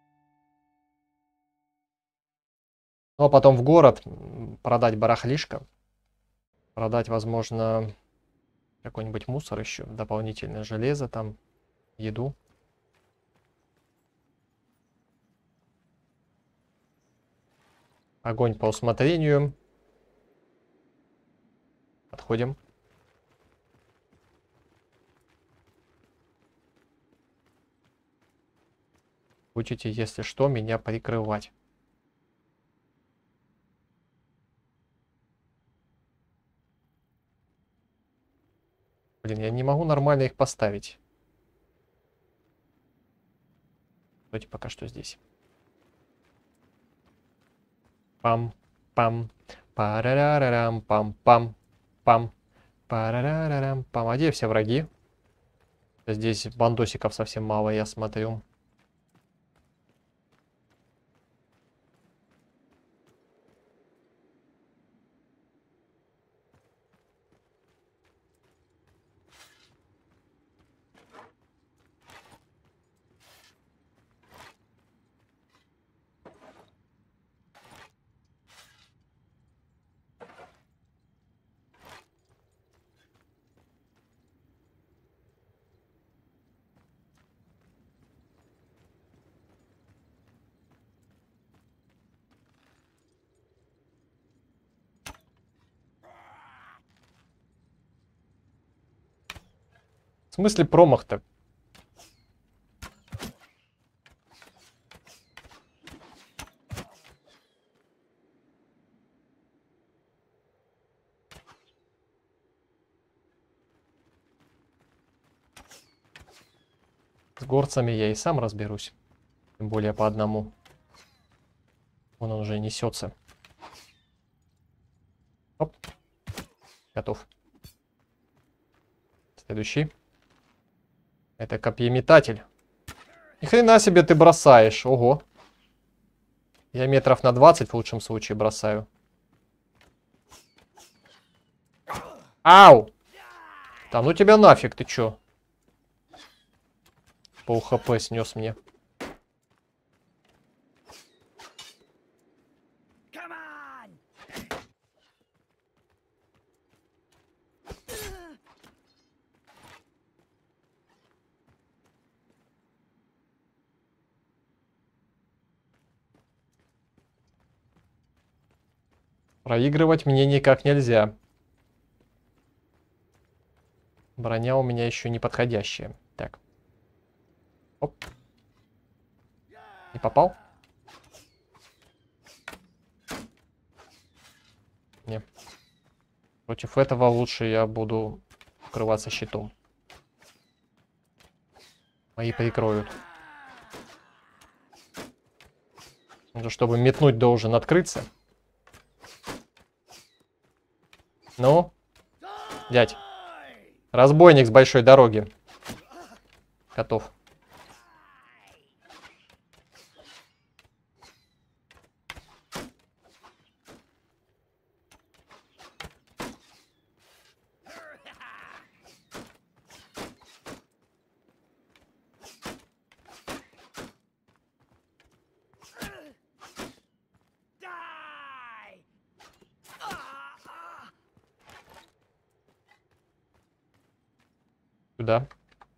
Ну а потом в город продать барахлишко. Продать, возможно, какой-нибудь мусор еще. Дополнительное железо там. Еду. Огонь по усмотрению. Отходим. Будете, если что, меня прикрывать. Блин, я не могу нормально их поставить. Давайте пока что здесь. Пам, пам, парарарарам, пам, пам, пам, парарарарам, пам. А где все враги? Здесь бандосиков совсем мало, я смотрю. В смысле промах-то? С горцами я и сам разберусь. Тем более по одному. Вон он уже несется. Оп. Готов. Следующий. Это копьеметатель. Ни хрена себе ты бросаешь. Ого. Я метров на двадцать в лучшем случае бросаю. Ау! Да ну тебя нафиг, ты чё? Пол хп снес мне. Проигрывать мне никак нельзя. Броня у меня еще не подходящая. Так. Оп. Не попал? Не. Против этого лучше я буду укрываться щитом. Мои прикроют. Он же, чтобы метнуть, должен открыться. Ну, дядь. Разбойник с большой дороги. Готов. Сюда.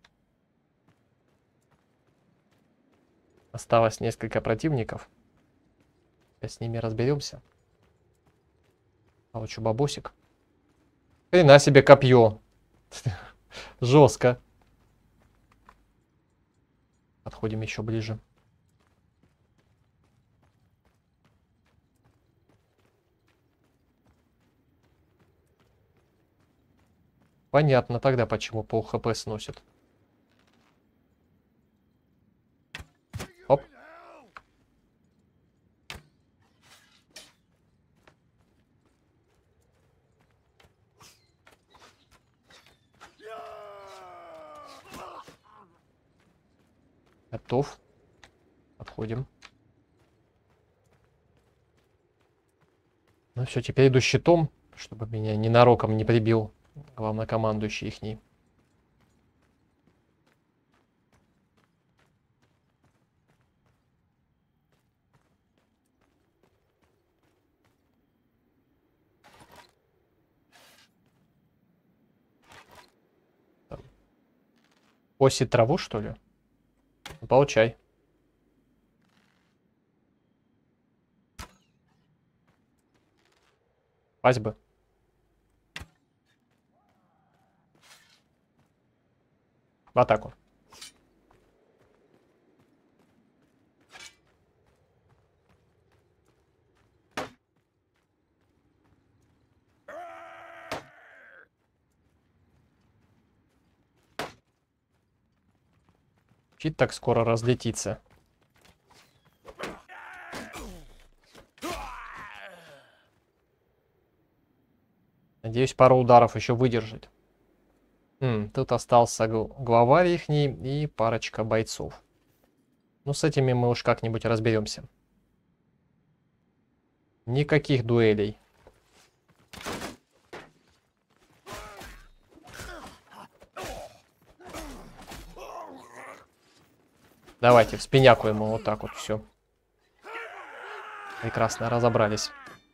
Осталось несколько противников. Сейчас с ними разберемся. Получу бабосик. Хрена себе копье. Жестко. Подходим еще ближе. Понятно тогда, почему пол хп сносит. Готов. Подходим. Ну все, теперь иду щитом, чтобы меня ненароком не прибил главнокомандующий ихний. Косит траву, что ли? Ну, получай. Пасть бы. В атаку. Щит так скоро разлетится. Надеюсь, пару ударов еще выдержит. М, тут остался главарь ихний и парочка бойцов. Ну, с этими мы уж как-нибудь разберемся. Никаких дуэлей. Давайте, в спиняку ему вот так вот все. Прекрасно, разобрались.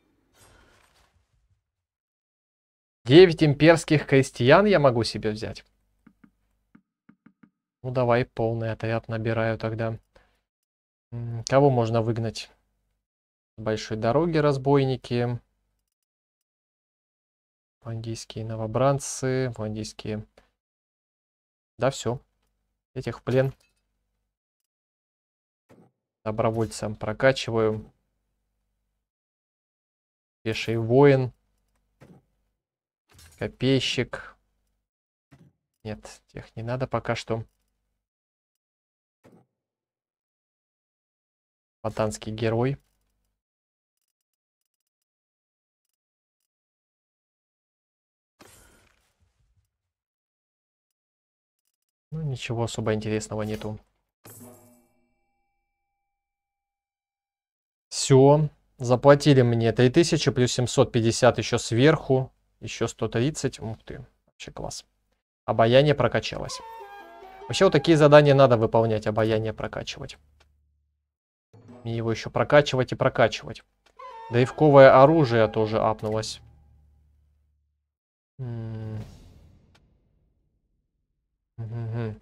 Девять имперских крестьян я могу себе взять. Ну, давай, полный отряд набираю тогда. М, Кого можно выгнать? С большой дороги разбойники. Вандийские новобранцы. Вандийские... Да, все. Этих в плен. Добровольцам прокачиваю. Пеший воин. Копейщик. Нет, тех не надо пока что. Спартанский герой. Ну, ничего особо интересного нету. Все. Заплатили мне три тысячи плюс семьсот пятьдесят еще сверху. Еще сто тридцать. Ух ты. Вообще класс. Обаяние прокачалось. Вообще вот такие задания надо выполнять. Обаяние прокачивать. Мне его еще прокачивать и прокачивать. Древковое оружие тоже апнулось. М. Мгм.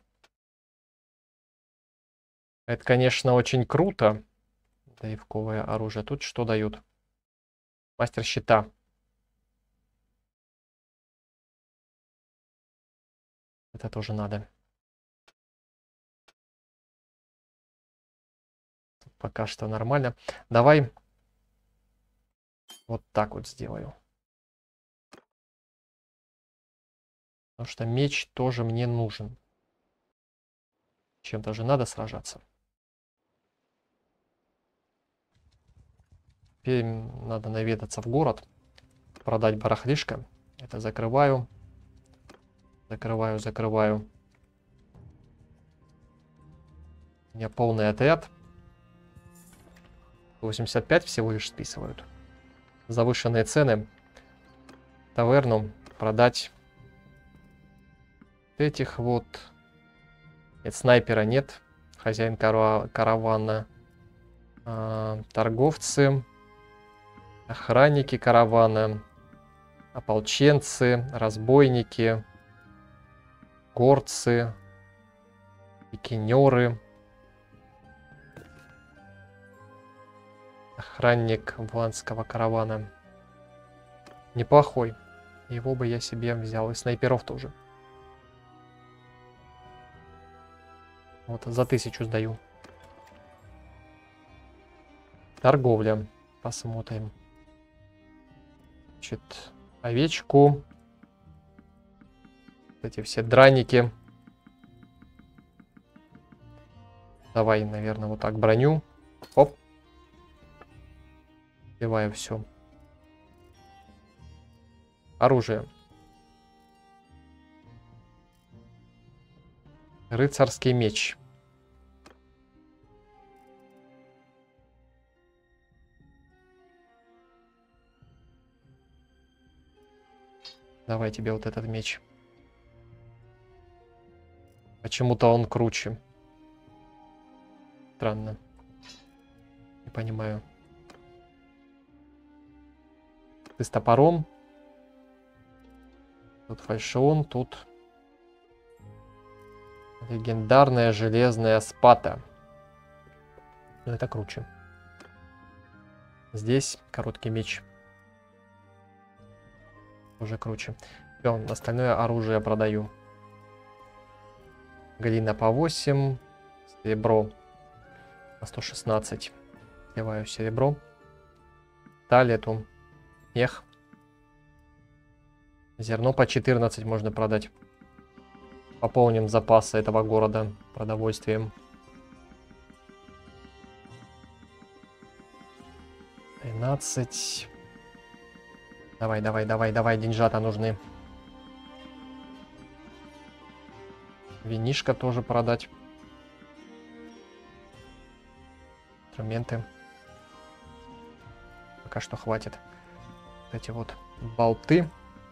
Это, конечно, очень круто. Древковое оружие. Тут что дают? Мастер щита. Это тоже надо. Пока что нормально. Давай вот так вот сделаю. Потому что меч тоже мне нужен. Чем-то же надо сражаться. Теперь надо наведаться в город. Продать барахлишко. Это закрываю. Закрываю, закрываю. У меня полный отряд. восемьдесят пять всего лишь списывают. Завышенные цены. Таверну продать. Этих вот. Нет, снайпера нет. Хозяин кара каравана. А, торговцы. Охранники каравана. Ополченцы. Разбойники. Горцы. Пикинеры. Охранник ванского каравана. Неплохой. Его бы я себе взял. И снайперов тоже. Вот за тысячу сдаю. Торговля. Посмотрим. Значит, овечку. Эти все драники. Давай, наверное, вот так броню. Оп. Сбиваю все. Оружие. Рыцарский меч. Давай тебе вот этот меч. Почему-то он круче. Странно. Не понимаю. Ты с топором. Тут фальшион, тут легендарная железная спата. Но это круче. Здесь короткий меч. Уже круче. Все, остальное оружие продаю. Глина по восемь. Серебро по сто шестнадцать. Сливаю серебро. Талету. Мех. Зерно по четырнадцать можно продать. Пополним запасы этого города продовольствием. тринадцать. Давай, давай, давай, давай, деньжата нужны. Винишко тоже продать. Инструменты. Пока что хватит. Вот эти вот болты.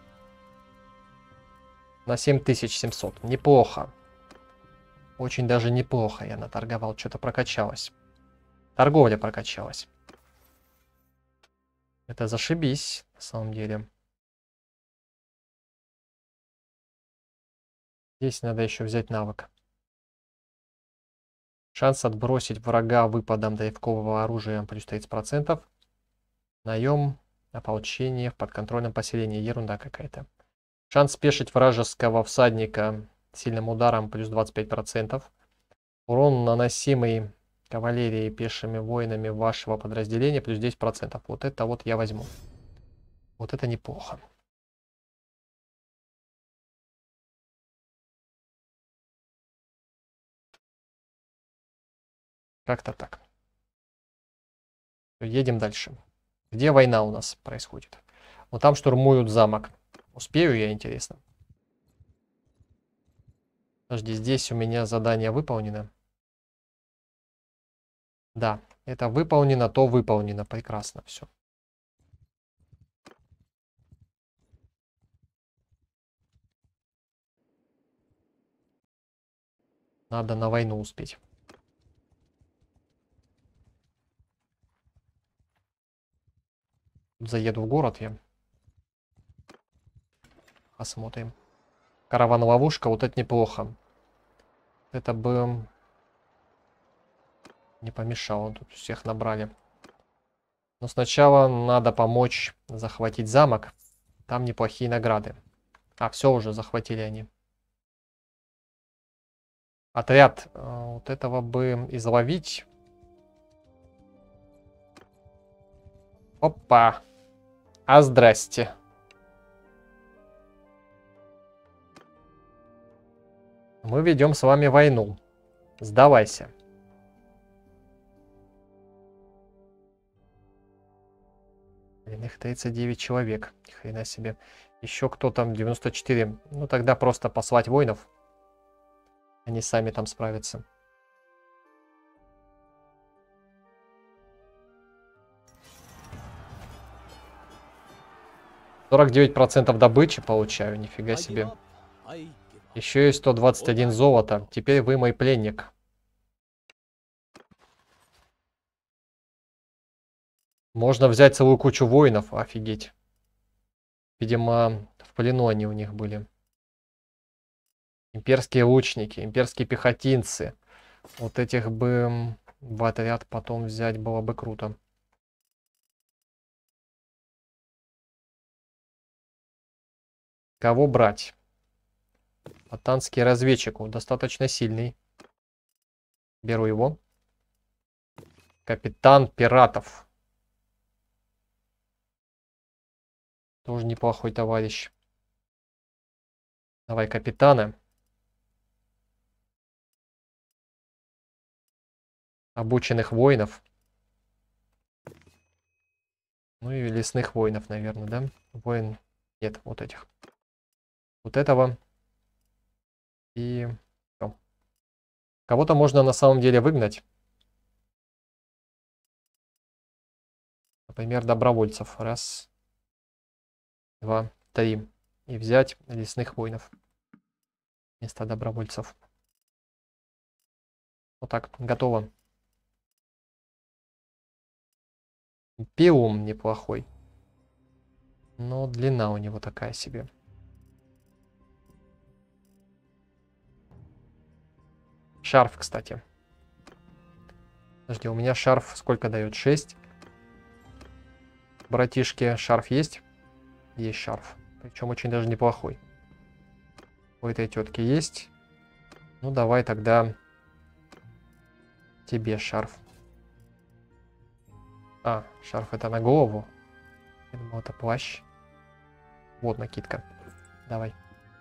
На семь тысяч семьсот. Неплохо. Очень даже неплохо я наторговал. Что-то прокачалось. Торговля прокачалась. Это зашибись, на самом деле. Здесь надо еще взять навык. Шанс отбросить врага выпадом древкового оружия плюс тридцать процентов. Наем, ополчение в подконтрольном поселении. Ерунда какая-то. Шанс спешить вражеского всадника сильным ударом плюс двадцать пять процентов. Урон, наносимый кавалерией и пешими воинами вашего подразделения плюс десять процентов. Вот это вот я возьму. Вот это неплохо. Как-то так. Едем дальше. Где война у нас происходит? Вот там штурмуют замок. Успею я, интересно? Подожди, здесь у меня задание выполнено. Да, это выполнено, то выполнено. Прекрасно все. Надо на войну успеть. Заеду в город я. Посмотрим. Караван-ловушка, вот это неплохо. Это бы не помешало. Тут всех набрали. Но сначала надо помочь захватить замок. Там неплохие награды. А, все уже захватили они. Отряд вот этого бы изловить. Опа. А здрасте. Мы ведем с вами войну. Сдавайся. Блин, их тридцать девять человек. Ни хрена себе. Еще кто там? девяносто четыре. Ну тогда просто послать воинов. Они сами там справятся. сорок девять процентов добычи получаю. Нифига себе. Еще есть сто двадцать один золота. Теперь вы мой пленник. Можно взять целую кучу воинов. Офигеть. Видимо, в плену они у них были. Имперские лучники, имперские пехотинцы. Вот этих бы в отряд потом взять было бы круто. Кого брать? Атанский разведчик. Он достаточно сильный. Беру его. Капитан пиратов. Тоже неплохой товарищ. Давай капитана. Обученных воинов. Ну и лесных воинов, наверное, да? Воин. Нет, вот этих. Вот этого. И кого-то можно на самом деле выгнать. Например, добровольцев. Раз, два, три. и взять лесных воинов вместо добровольцев. Вот так, готово. Пиум неплохой. Но длина у него такая себе. Шарф, кстати. Подожди, у меня шарф сколько дает? шесть. Братишки, шарф есть? Есть шарф. Причем очень даже неплохой. У этой тетки есть. Ну, давай тогда тебе шарф. А, шарф это на голову. Я думал, это плащ. Вот накидка. Давай.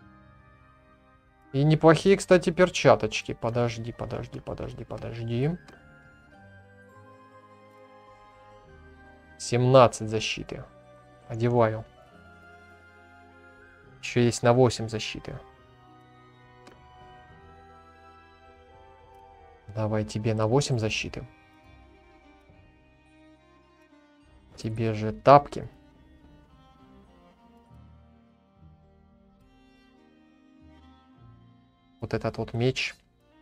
И неплохие, кстати, перчаточки. Подожди, подожди, подожди, подожди. семнадцать защиты. Одеваю. Еще есть на восемь защиты. Давай тебе на восемь защиты. Тебе же тапки. Вот этот вот меч.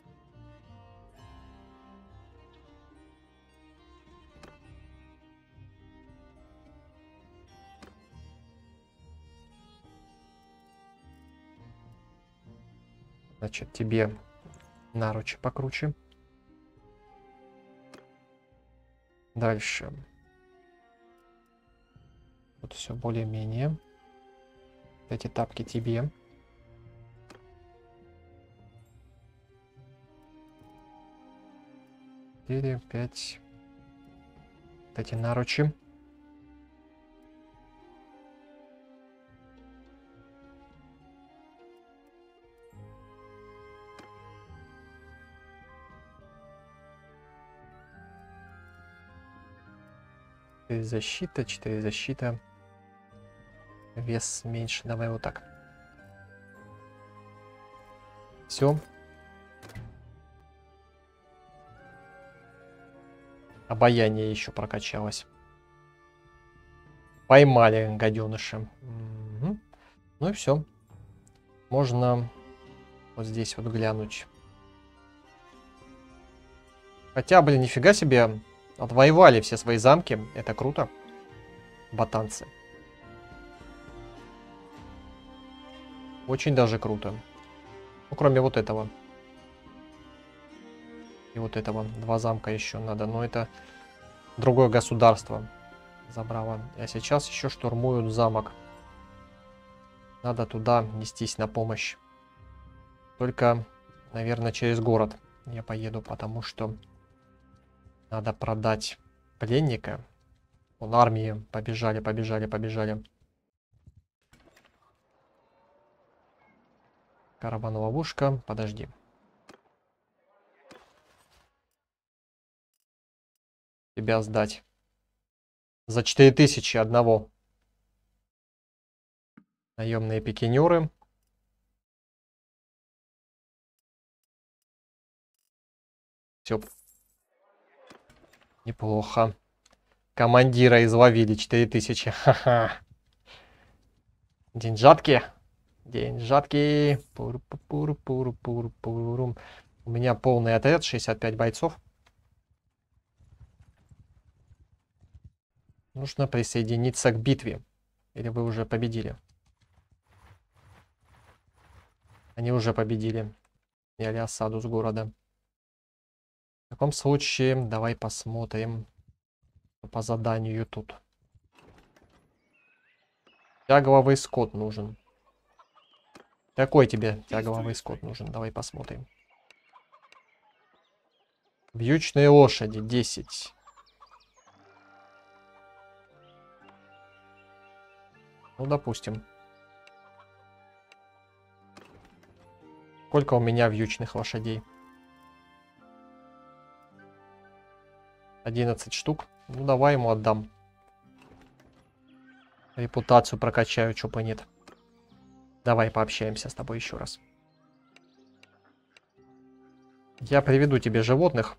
Значит, тебе наручи покруче. Дальше. Вот все более-менее. Эти тапки тебе. четыре, пять. Вот эти наручи. четыре защита, четыре защита. Вес меньше. Давай вот так. Все. Обаяние еще прокачалось. Поймали гаденыша. Угу. Ну и все. Можно вот здесь вот глянуть. Хотя, блин, нифига себе. Отвоевали все свои замки. Это круто. Ботанцы. Очень даже круто. Ну, кроме вот этого. И вот этого. Два замка еще надо. Но это другое государство забрало. А сейчас еще штурмуют замок. Надо туда нестись на помощь. Только, наверное, через город я поеду, потому что надо продать пленника. Вон армии побежали, побежали, побежали. Карабан-ловушка. Подожди. Тебя сдать. За четыре тысячи одного. Наемные пикинеры. Все. Неплохо. Командира изловили. четыре тысячи. Ха-ха. Деньжатки. Деньжатки. Пур-пур-пур-пур-пур-пурум. У меня полный отряд. шестьдесят пять бойцов. Нужно присоединиться к битве. Или вы уже победили? Они уже победили. Сняли осаду с города. В таком случае давай посмотрим по заданию тут. Тягловый скот нужен. Какой тебе тягловый скот нужен? Давай посмотрим. Вьючные лошади десять. Ну, допустим. Сколько у меня вьючных лошадей? одиннадцать штук. Ну, давай ему отдам. Репутацию прокачаю, чё бы нет. Давай пообщаемся с тобой еще раз. Я приведу тебе животных.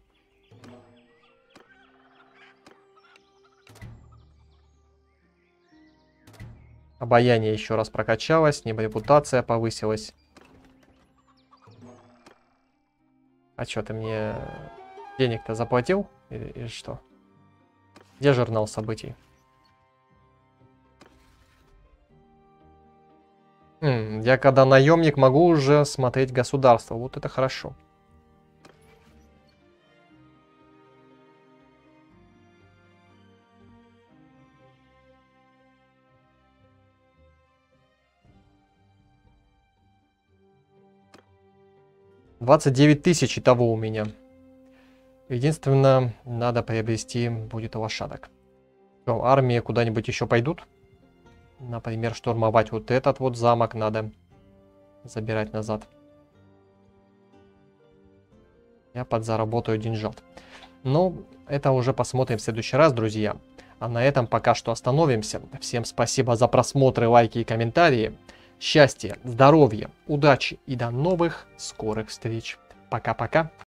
Обаяние еще раз прокачалось, репутация повысилась. А что, ты мне денег-то заплатил? Или, или что? Где журнал событий? М, я когда наемник могу уже смотреть государство. Вот это хорошо. двадцать девять тысяч итого у меня. Единственное, надо приобрести будет лошадок. Что, армии куда-нибудь еще пойдут? Например, штурмовать вот этот вот замок надо забирать назад. Я подзаработаю деньжат. Ну, это уже посмотрим в следующий раз, друзья. А на этом пока что остановимся. Всем спасибо за просмотры, лайки и комментарии. Счастья, здоровья, удачи и до новых скорых встреч. Пока-пока.